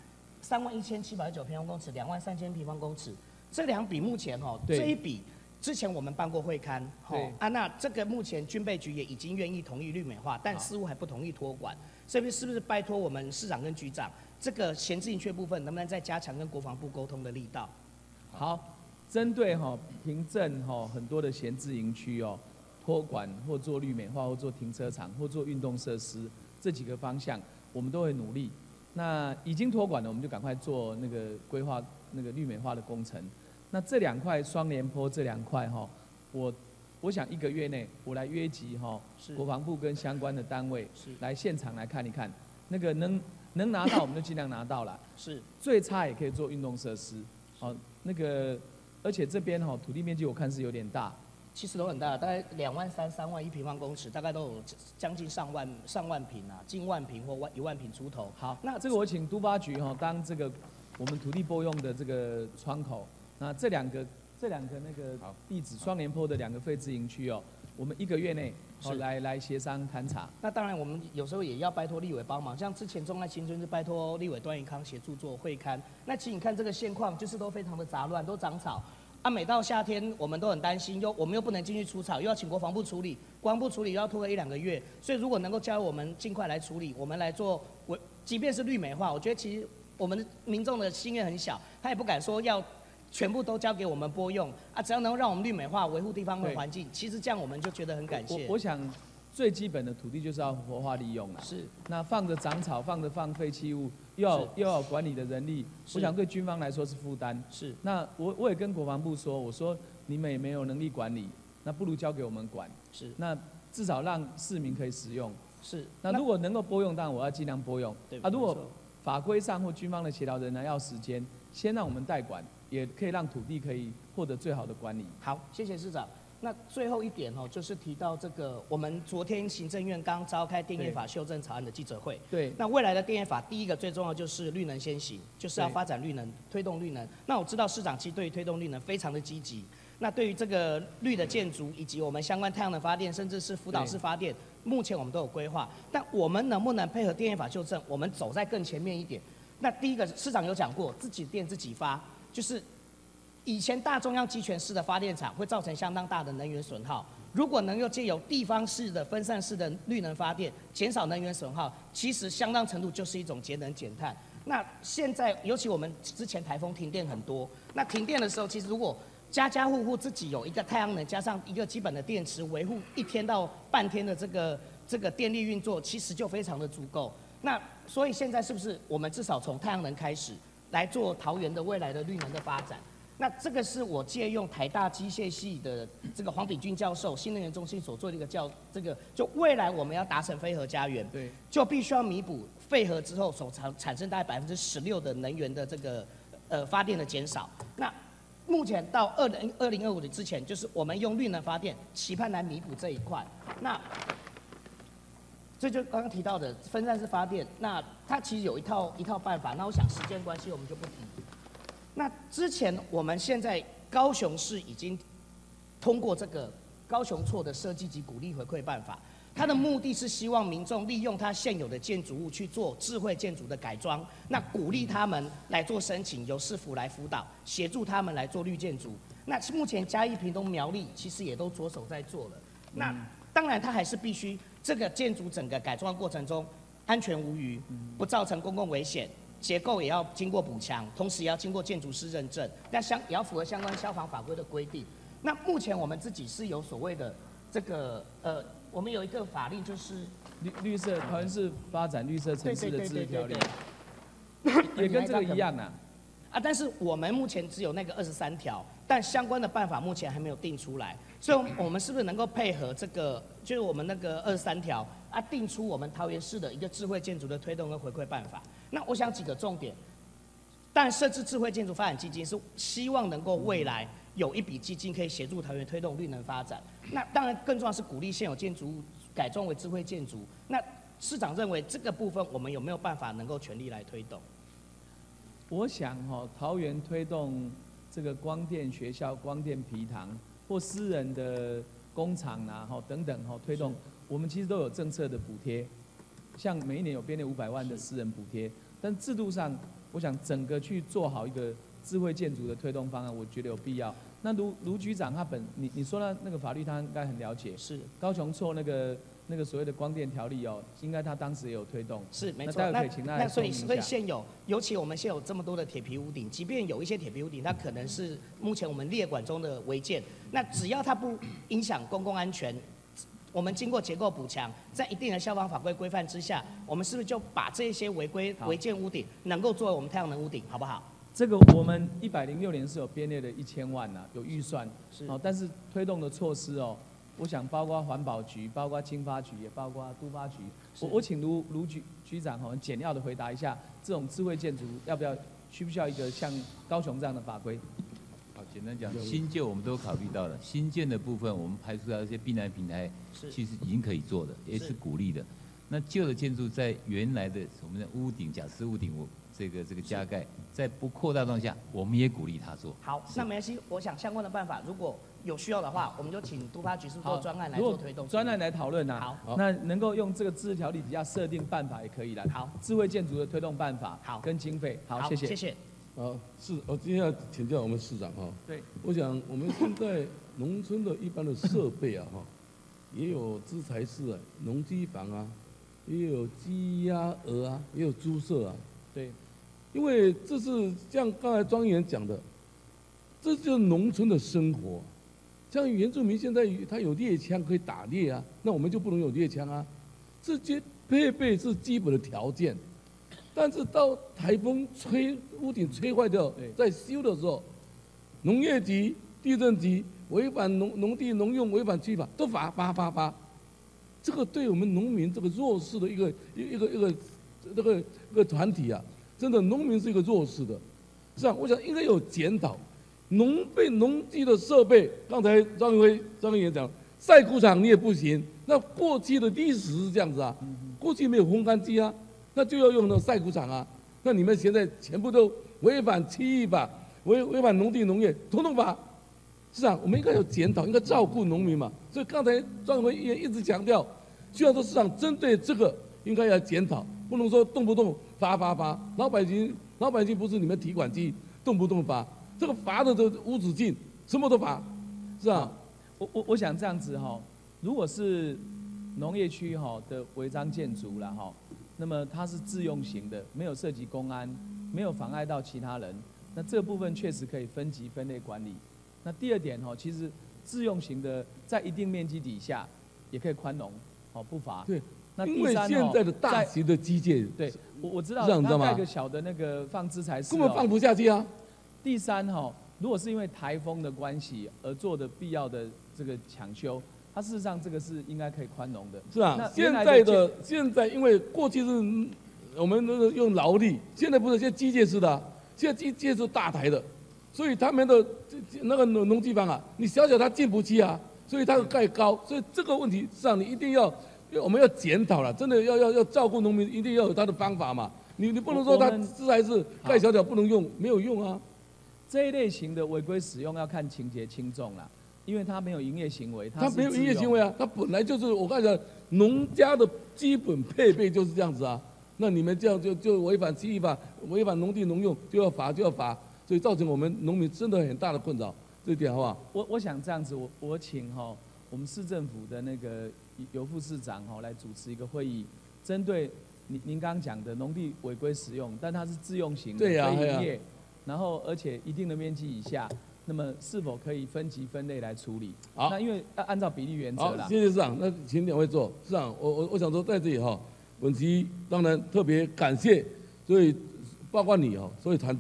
，31709平方公尺，23000平方公尺，这2笔目前哈，这一笔。之前我们办过会勘，那这个目前军备局也已经愿意同意绿美化，但似乎还不同意托管，这边是不是拜托我们市长跟局长，这个闲置营区部分能不能再加强跟国防部沟通的力道？ 好，针对平镇很多的闲置营区托管或做绿美化或做停车场或做运动设施这几个方向，我们都会努力。那已经托管了，我们就赶快做那个规划那个绿美化的工程。那这2块双连坡这2块我想1个月内我来约集国防部跟相关的单位来现场来看一看，那个能拿到我们就尽量拿到了， 是最差也可以做运动设施，那个而且这边土地面积我看是有点大， 其实都很大，大概2万3、3万1平方公尺，大概都有将近上万坪啊，近1万坪或1万坪出头。 好，那这个我请都发局当这个我们土地拨用的这个窗口。那这两个那个地址双连坡的2个废置营区我们1个月内来协商勘查。 那当然，我们有时候也要拜托立委帮忙，像之前中爱新村是拜托立委段宜康协助做会勘。那其实你看这个现况，就是都非常的杂乱，都长草。每到夏天我们都很担心，我们又不能进去除草，又要请国防部处理，国防部处理又要拖个1、2个月。所以如果能够交由我们尽快来处理，我们来做，即便是绿美化，我觉得其实我们的民众的心愿很小，他也不敢说要。全部都交给我们拨用只要能让我们绿美化，维护地方的环境，其实这样我们就觉得很感谢。 我想最基本的土地就是要活化利用了。 是。 那放着长草，放废弃物，又要管理的人力，我想对军方来说是负担。 是。 那我也跟国防部说，我说你们也没有能力管理，那不如交给我们管。 是。 那至少让市民可以使用。 是。 那如果能够拨用，当然我要尽量拨用。 对。 如果法规上或军方的协调人呢要时间，先让我们代管。也可以让土地可以获得最好的管理。 好，谢谢市长。那最后一点就是提到这个，我们昨天行政院刚召开电业法修正草案的记者会。 对。 那未来的电业法，第一个最重要就是绿能先行，就是要发展绿能，推动绿能。那我知道市长其实对于推动绿能非常的积极。那对于这个绿的建筑以及我们相关太阳能发电，甚至是辅导式发电，目前我们都有规划。但我们能不能配合电业法修正，我们走在更前面一点？那第一个，市长有讲过，自己电自己发。就是以前大中央集权式的发电厂会造成相当大的能源损耗，如果能够借由地方式的分散式的绿能发电，减少能源损耗，其实相当程度就是一种节能减碳。那现在尤其我们之前台风停电很多，那停电的时候，其实如果家家户户自己有一个太阳能，加上一个基本的电池，维护1天到半天的这个电力运作，其实就非常的足够。那所以现在是不是我们至少从太阳能开始？来做桃园的未来的绿能的发展，那这个是我借用台大机械系的这个黄炳俊教授新能源中心所做的一个就未来我们要达成非核家园， 对， 就必须要弥补废核之后所产生大概16%的能源的这个发电的减少。那目前到2025年之前，就是我们用绿能发电，期盼来弥补这一块。那这就刚刚提到的分散式发电，那它其实有一套办法。那我想时间关系，我们就不提。那之前我们现在高雄市已经通过这个高雄错的设计及鼓励回馈办法，它的目的是希望民众利用它现有的建筑物去做智慧建筑的改装，那鼓励他们来做申请，由市府来辅导，协助他们来做绿建筑。那目前嘉义、屏东、苗栗其实也都着手在做了。那当然，它还是必须这个建筑整个改装过程中安全无虞，不造成公共危险，结构也要经过补强，同时也要经过建筑师认证，那也要符合相关消防法规的规定。那目前我们自己是有所谓的这个我们有一个法令就是绿色桃园市发展绿色城市的自治条例，也跟这个一样啊。 但是我们目前只有那个23条，但相关的办法目前还没有定出来，所以我们是不是能够配合这个，就是我们那个23条定出我们桃园市的一个智慧建筑的推动跟回馈办法？那我想几个重点，但设置智慧建筑发展基金是希望能够未来有一笔基金可以协助桃园推动绿能发展。那当然更重要是鼓励现有建筑物改装为智慧建筑。那市长认为这个部分我们有没有办法能够全力来推动？ 我想桃园推动这个光电学校、光电皮堂或私人的工厂等等推动，我们其实都有政策的补贴，像每一年有编列500万的私人补贴，但制度上，我想整个去做好一个智慧建筑的推动方案，我觉得有必要。那卢局长你说的那个法律他应该很了解， 是高雄错那个所谓的光电条例应该他当时也有推动， 是没错。 那待会可以请他来说明一下。 所以现有，尤其我们现有这么多的铁皮屋顶，即便有一些铁皮屋顶，它可能是目前我们列管中的违建，那只要它不影响公共安全，我们经过结构补强，在一定的消防法规规范之下，我们是不是就把这些违建屋顶能够作为我们太阳能屋顶，好不好？ 这个我们106年是有编列的1000万有预算，但是推动的措施我想包括环保局、包括经发局，也包括都发局。我请卢局长很简要的回答一下，这种智慧建筑需不需要一个像高雄这样的法规？ 好，简单讲，新旧我们都考虑到了，新建的部分我们排除掉一些避难平台，其实已经可以做的，也是鼓励的。那旧的建筑在原来的我们的屋顶、假设屋顶这个加盖，在不扩大状况下，我们也鼓励他做。 好，那没关系，我想相关的办法，如果有需要的话，我们就请都发局是做专案来做推动。 专案来讨论好， 那能够用这个自治条例底下设定办法也可以啦。 好， 智慧建筑的推动办法， 好， 跟经费，好，谢谢。 谢谢。 我今天要请教我们市长对， 我想我们现在农村的一般的设备也有资材室农机房也有鸡鸭鹅也有猪舍对。 因为这是像刚才庄议员讲的，这就是农村的生活。像原住民现在他有猎枪可以打猎那我们就不能有猎枪这些配备是基本的条件。但是到台风吹屋顶吹坏掉，在修的时候，农业局、地震局违反农地农用违反区法都罚。这个对我们农民这个弱势的一个团体真的农民是一个弱势的。是我想应该有检讨，农机的设备，刚才张议员讲，晒谷场你也不行。那过去的历史是这样子过去没有烘干机那就要用那晒谷场那你们现在全部都违反区域法，违反农地农业，统统罚。是我们应该有检讨，应该照顾农民嘛。所以刚才庄委员一直强调，希望说市场针对这个应该要检讨，不能说动不动罚。老百姓不是你们提款机，动不动罚，这个罚的都无止境，什么都罚，是我想这样子如果是农业区的违章建筑啦那么它是自用型的，没有涉及公安，没有妨碍到其他人，那这个部分确实可以分级分类管理。那第二点其实自用型的在一定面积底下也可以宽容不罚。 对。 那因为现在的大型的机械， 对，我知道， 他盖个小的那个放资材室根本放不下去第三如果是因为台风的关系而做的必要的这个抢修。它事实上这个是应该可以宽容的。 是现在因为过去是我们用劳力，现在不是现在机械式的现在机械是大台的，所以他们的那个农机房你小它进不去所以它要盖高，所以这个问题上你一定要我们要检讨了，真的要照顾农民，一定要有他的方法嘛。你不能说他自来是盖小不能用，没有用这一类型的违规使用要看情节轻重啦。因为他没有营业行为， 他没有营业行为他本来就是我刚才讲，农家的基本配备就是这样子那你们这样就违反区域法，违反农地农用就要罚，所以造成我们农民真的很大的困扰，这一点好不好？ 我想这样子，我请我们市政府的那个尤副市长来主持一个会议，针对您刚刚讲的农地违规使用，但它是自用型的非营业，然后而且一定的面积以下。那么是否可以分级分类来处理？好，那因为要按照比例原则啦。 好，谢谢市长。那请两位坐。市长，我想说在这里本期当然特别感谢，所以包括你所有团队，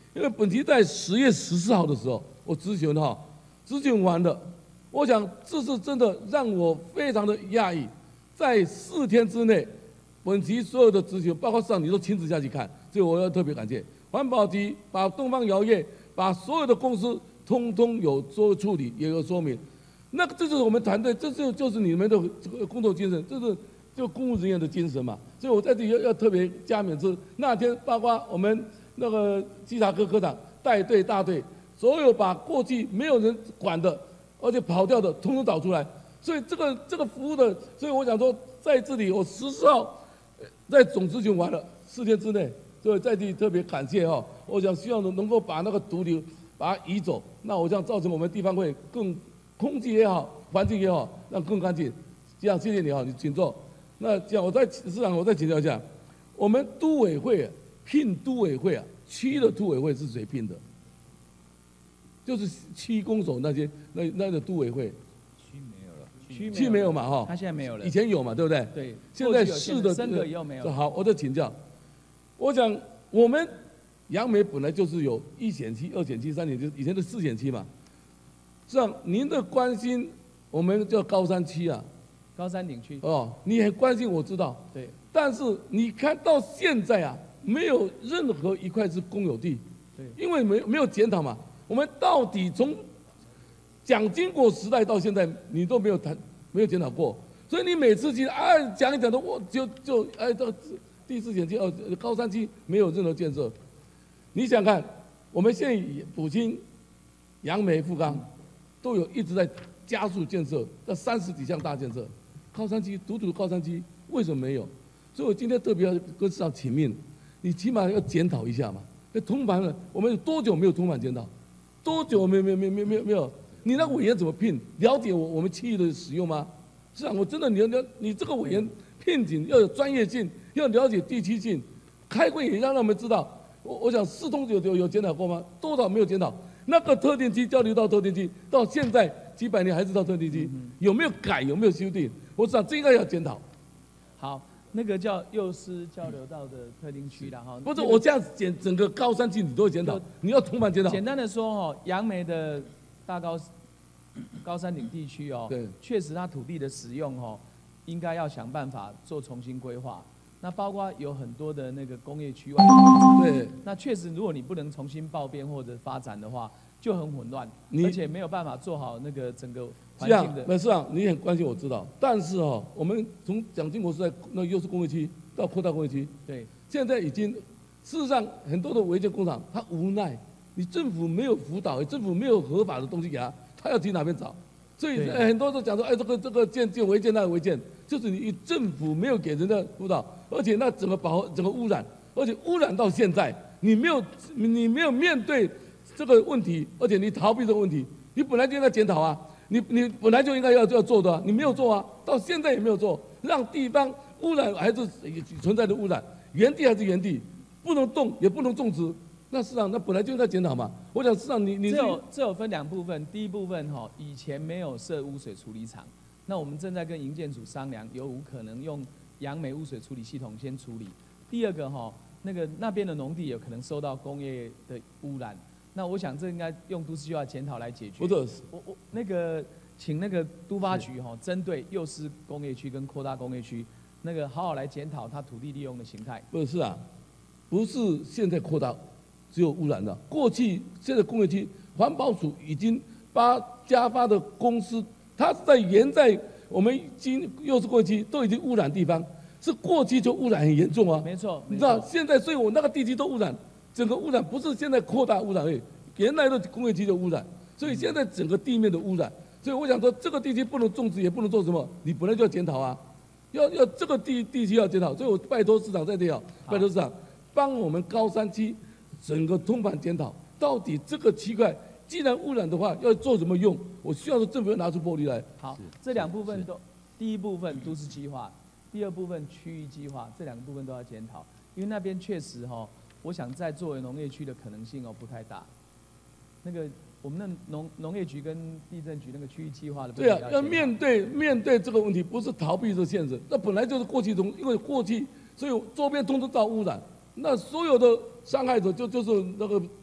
因为本期在10月14号的时候，我咨询哈，咨询完了，我想这是真的让我非常的讶异，在4天之内，本期所有的咨询，包括市长你都亲自下去看，所以我要特别感谢环保局把东方摇业把所有的公司通通有做处理，也有说明。那这就是我们团队，就是你们的这个工作精神，这是就公务人员的精神嘛。所以我在这里要特别加冕，是那天包括我们那个稽查科科长带队大队，所有把过去没有人管的，而且跑掉的，通通找出来。所以这个服务的，所以我想说，在这里我14号在总咨询完了4天之内，所以在这里特别感谢哈。我想希望能够把那个毒瘤把它移走，那我想造成我们地方会更。空气也好，环境也好，让更干净。这样，谢谢你哈，你请坐。那这样，市长，我再请教一下，我们都委会聘都委会啊，区的都委会是谁聘的？就是区公所那些那个都委会。区没有嘛哈？ 他现在没有了。 以前有嘛，对不对？ 对。 现在市的升格以后没有。 好，我再请教。我想我们杨梅本来就是有1选区、2选区、3选区，以前的4选区嘛。是啊，您的关心，我们叫高山区啊， 高山顶区哦，你很关心，我知道。 对。 但是你看到现在啊，没有任何一块是公有地。 对。 因为没有检讨嘛，我们到底从蒋经国时代到现在，你都没有检讨过，所以你每次去讲一讲的，我这个第4选区高山区没有任何建设。你想看，我们现在补清杨梅、富冈。都有一直在加速建设，这30几项大建设，高山区独高山区为什么没有？所以我今天特别要跟市长请命，你起码要检讨一下嘛。那通盘了，我们有多久没有通盘检讨？多久没有？你那委员怎么聘？了解我们区域的使用吗？市长，我真的你这个委员聘请要有专业性，要了解地区性，开会也让他们知道。我想4通有检讨过吗？多少没有检讨？那个特定区交流到特定区，到现在几百年还是到特定区，有没有改？有没有修订？我想这应该要检讨。 好，那个叫幼师交流道的特定区了哈。 不是我这样整个高山区你都会检讨，你要通盘检讨。 简单的说哦，杨梅的大高山顶地区哦， 对， 确实它土地的使用哦，应该要想办法做重新规划。那包括有很多的那个工业区外， 对， 那确实如果你不能重新报编或者发展的话，就很混乱，而且没有办法做好那个整个环境的。 是啊，你很关心我知道，但是哦，我们从蒋经国时代那又是工业区到扩大工业区， 对， 现在已经事实上很多的违建工厂他无奈，你政府没有辅导，政府没有合法的东西给他要去哪边找？所以很多都讲说，这个建违建那个违建，就是你政府没有给人的辅导，而且那整个污染，而且污染到现在，你没有面对这个问题，而且你逃避这个问题，你本来就应该检讨啊，你本来就应该要做的，你没有做啊，到现在也没有做，让地方污染还是存在的污染，原地还是原地，不能动也不能种植。那市长，那本来就应该检讨嘛。我想市长，你这有分2部分，第一部分哈，以前没有设污水处理厂，那我们正在跟营建署商量，有无可能用杨梅污水处理系统先处理。第二个哈，那边的农地有可能受到工业的污染，那我想这应该用都市计划检讨来解决。 不是， 我请那个都发局哈，针对幼师工业区跟扩大工业区，好好来检讨它土地利用的形态。 不是啊，不是现在扩大。只有污染的，过去现在工业区环保署已经把加发的公司，它沿在我们幼师工业区都已经污染地方，是过去就污染很严重啊。 没错， 你知道现在所以我那个地区都污染，整个污染不是现在扩大污染而已，原来的工业区就污染，所以现在整个地面的污染，所以我想说这个地区不能种植，也不能做什么，你本来就要检讨啊，要这个地区要检讨，所以我拜托市长在这里，拜托市长帮我们高山区。整个通盘检讨，到底这个区块既然污染的话，要做什么用？我希望说政府要拿出魄力来。 好，这2部分都，第一部分都市计划，第二部分区域计划，这2个部分都要检讨，因为那边确实我想在作为农业区的可能性不太大。我们的农业局跟地政局那个区域计划的部分要面对这个问题，不是逃避这现实，那本来就是过去因为过去，所以周边通通遭污染。那所有的伤害者就是那个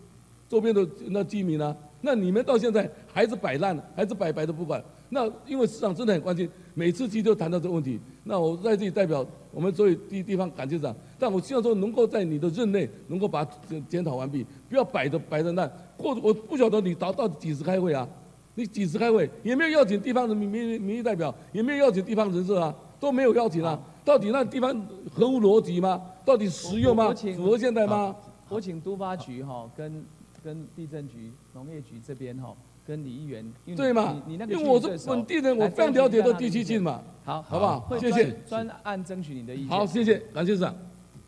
周边的那居民啊，那你们到现在还是摆烂，还是摆的不管。那因为市长真的很关心，每次去都谈到这个问题。那我在这里代表我们所有地方感谢市长，但我希望说能够在你的任内能够把它检讨完毕，不要摆的烂。我不晓得你到底几时开会啊？你几时开会？也没有邀请地方的民意代表，也没有邀请地方人士啊，都没有邀请啊。到底那地方合乎逻辑吗？到底实用吗？符合现代吗？ 我请都发局跟地震局、农业局这边跟李议员， 对嘛？ 你那个因为我是本地人，我非常了解这地区性嘛。 好， 好不好？谢谢。 专案争取你的意见。 好，谢谢，感谢市长。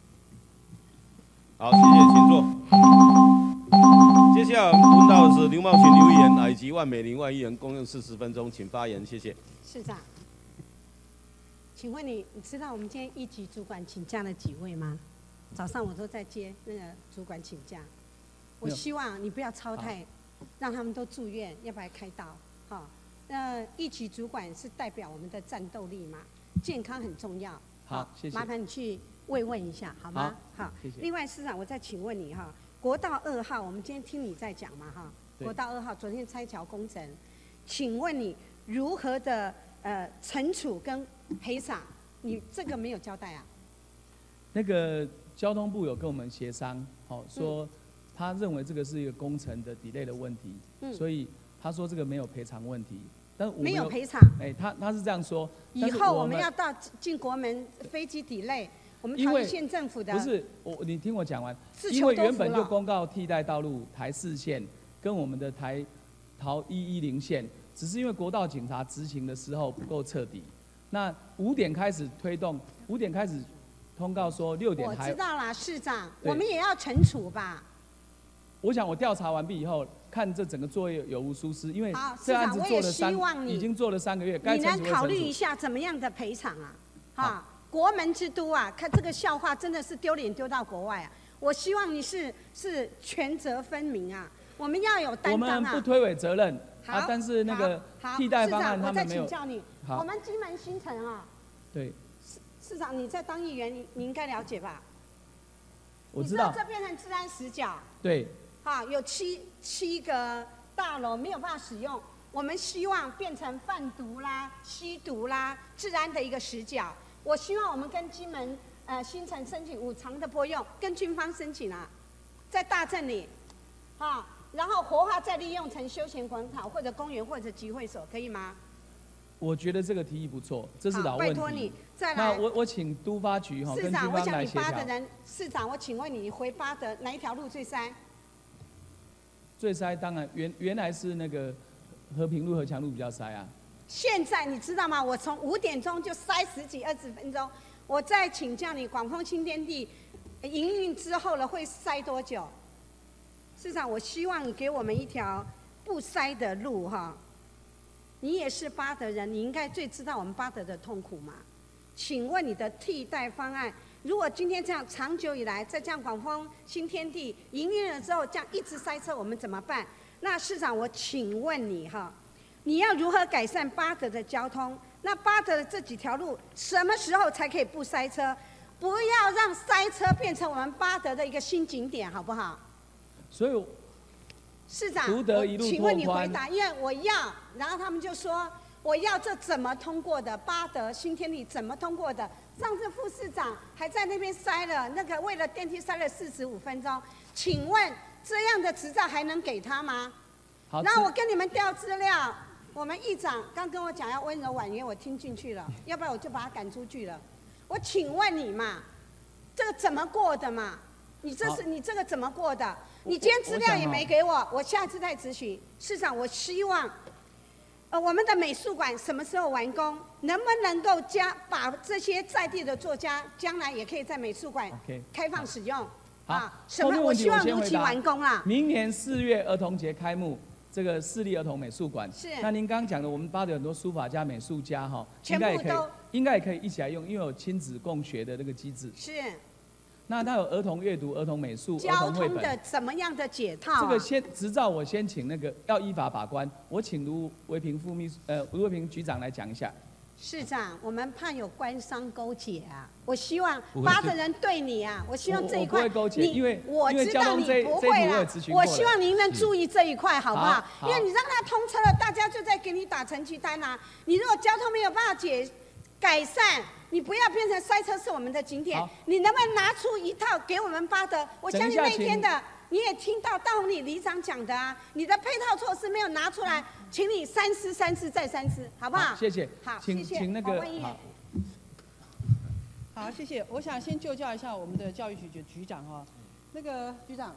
好，谢谢，请坐。接下来我们问到的是刘茂群刘议员以及万美玲万议员，共用40分钟，请发言，谢谢。 市长，请问你知道我们今天一级主管请假了几位吗？早上我都在接那个主管请假，我希望你不要超太，让他们都住院，要不然开刀。好，一级主管是代表我们的战斗力嘛，健康很重要。 好，谢谢。 麻烦你去慰问一下，好吗？好， 谢谢。 另外，市长，我再请问你哈，国道2号，我们今天听你在讲嘛哈，国道2号昨天拆桥工程，请问你如何的惩处跟赔偿？你这个没有交代啊？ 那个交通部有跟我们协商，说他认为这个是一个工程的 delay 的问题，所以他说这个没有赔偿问题。但我没有赔偿。 他是这样说。 以后我们要到进国门飞机 delay， 我们桃园县政府的不是你听我讲完，因为原本就公告替代道路台4线跟我们的桃110线，只是因为国道警察执行的时候不够彻底。那5点开始推动，5点开始通告说6点还。 我知道啦，市长，我们也要惩处吧。 我想我调查完毕以后，看这整个作业有无疏失，因为这案子做了已经做了3个月， 你能考虑一下怎么样的赔偿啊？哈，国门之都啊，看这个笑话真的是丢脸丢到国外啊！我希望你是权责分明啊，我们要有担当啊。 我们不推诿责任啊，但是那个替代方案他们没有。 我再请教你，我们金门新城啊， 对， 市长你在当议员，你应该了解吧？ 我知道。 这变成治安死角。 对。 有七个大楼没有办法使用，我们希望变成贩毒啦、吸毒啦、治安的一个死角。我希望我们跟金门新城申请5常的拨用，跟军方申请啊，在大镇里，然后活化再利用成休闲广场或者公园或者集会所，可以吗？ 我觉得这个提议不错，这是老问题。 拜托你再那来。 我请都发局跟军方来协调。市长，我想你8的人， 市长，我请问你回8的哪一条路最塞？ 最塞当然原来是那个和平路、和强路比较塞啊。 现在你知道吗？我从5点钟就塞10几20分钟。我再请教你，广丰新天地营运之后了会塞多久？市长，我希望你给我们一条不塞的路哈。你也是巴德人，你应该最知道我们巴德的痛苦嘛。请问你的替代方案？如果今天这样长久以来，再这样广丰新天地营运了之后，这样一直塞车，我们怎么办？那市长，我请问你哈，你要如何改善巴德的交通？那巴德的这几条路什么时候才可以不塞车？不要让塞车变成我们巴德的一个新景点，好不好？ 所以， 市长，请问你回答，因为我要，然后他们就说我要这怎么通过的？巴德新天地怎么通过的？上次副市长还在那边塞了那个，为了电梯塞了45分钟。请问这样的执照还能给他吗？好，那我跟你们调资料。我们议长刚跟我讲要温柔婉约，我听进去了，要不然我就把他赶出去了。我请问你嘛，这个怎么过的嘛？你这个怎么过的？你今天资料也没给我，我下次再咨询市长。我希望。我们的美术馆什么时候完工？能不能够把这些在地的作家，将来也可以在美术馆开放使用？ 好， 我希望如期完工啦。 明年4月儿童节开幕，这个市立儿童美术馆。 是。 那您刚刚讲的，我们巴德很多书法家、美术家全部应该也可以一起来用，因为有亲子共学的那个机制。 是。 那它有儿童阅读、儿童美术、儿童绘本。 交通的怎么样的解套？ 这个执照我先请那个要依法把关，我请卢维平局长来讲一下。 市长，我们怕有官商勾结啊！我希望发的人对你啊，我希望这一块我知道你不会啦。我希望您能注意这一块，好不好？因为你让它通车了，大家就在给你打成绩单啊。你如果交通没有办法改善，你不要变成塞车是我们的景点，你能不能拿出一套给我们发的？我相信那天的你也听到大红里里长讲的啊，你的配套措施没有拿出来。请你三思再三思，好不好？ 谢谢。 好， 请那个好，谢谢。我想先就教一下我们的教育局局长哦。那个局长，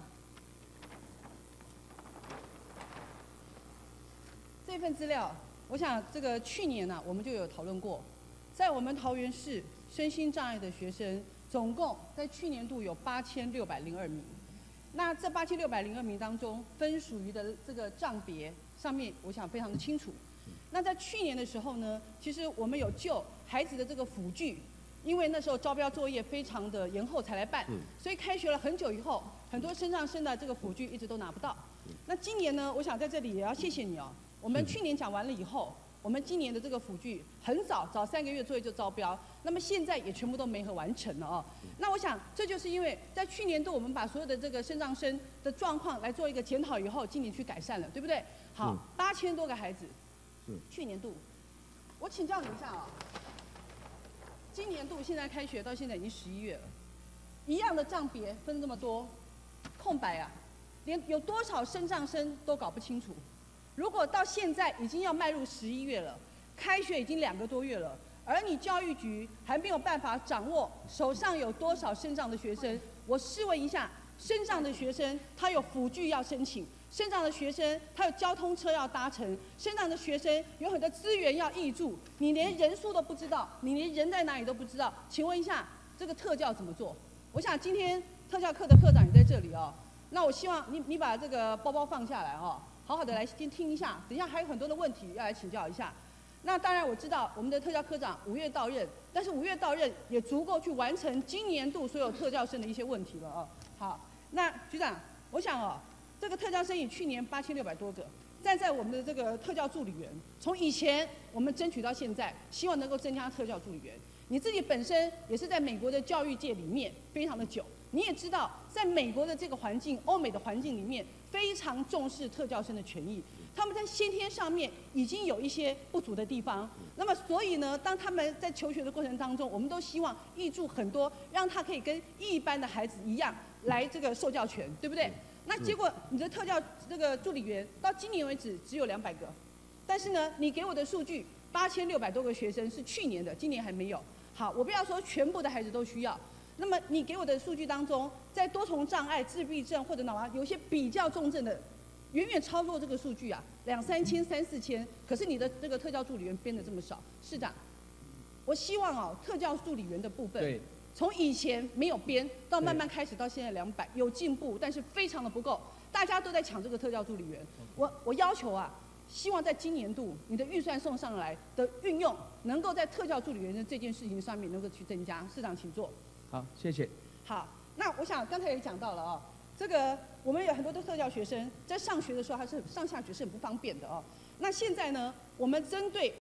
这份资料，我想这个去年呢，我们就有讨论过，在我们桃园市身心障碍的学生，总共在去年度有8602名。那这8602名当中，分属于的这个账别上面，我想非常的清楚。那在去年的时候呢，其实我们有就孩子的这个辅具，因为那时候招标作业非常的延后才来办，所以开学了很久以后，很多身障生的这个辅具一直都拿不到。那今年呢，我想在这里也要谢谢你哦。我们去年讲完了以后，我们今年的这个辅具很早3个月作业就招标，那么现在也全部都没合完成了哦。那我想这就是因为在去年度我们把所有的这个身障生的状况来做一个检讨以后，今年去改善了，对不对？好，8000多个孩子，去年度，我请教你一下啊，今年度现在开学到现在已经11月了，一样的账别分这么多，空白啊，连有多少身障生都搞不清楚。如果到现在已经要迈入11月了，开学已经2个多月了，而你教育局还没有办法掌握手上有多少身障的学生，我试问一下，身障的学生他有辅具要申请，身障的学生他有交通车要搭乘，身障的学生有很多资源要挹注，你连人数都不知道，你连人在哪里都不知道，请问一下，这个特教怎么做？我想今天特教课的课长也在这里哦，那我希望你把这个包包放下来哦。好好的来先听一下，等一下还有很多的问题要来请教一下。那当然我知道我们的特教科长5月到任，但是5月到任也足够去完成今年度所有特教生的一些问题了哦。好，那局长，我想哦，这个特教生以去年8600多个，站在我们的这个特教助理员，从以前我们争取到现在，希望能够增加特教助理员。你自己本身也是在美国的教育界里面非常的久，你也知道，在美国的这个环境、欧美的环境里面，非常重视特教生的权益。他们在先天上面已经有一些不足的地方，那么所以呢，当他们在求学的过程当中，我们都希望挹注很多，让他可以跟一般的孩子一样来这个受教权，对不对？那结果你的特教这个助理员到今年为止只有200个，但是呢，你给我的数据8600多个学生是去年的，今年还没有。好，我不要说全部的孩子都需要。那么你给我的数据当中，在多重障碍、自闭症或者脑有些比较重症的，远远超过这个数据啊，2、3千、3、4千。可是你的这个特教助理员编的这么少，市长，我希望哦，特教助理员的部分，从以前没有编到慢慢开始到现在200，有进步，但是非常的不够，大家都在抢这个特教助理员。我要求啊。希望在今年度你的预算送上来的运用，能够在特教助理员的这件事情上面能够去增加。市长，请坐。 好，谢谢。 好，那我想刚才也讲到了哦，这个我们有很多的特教学生在上学的时候，还是上下学是很不方便的哦。那现在呢，我们针对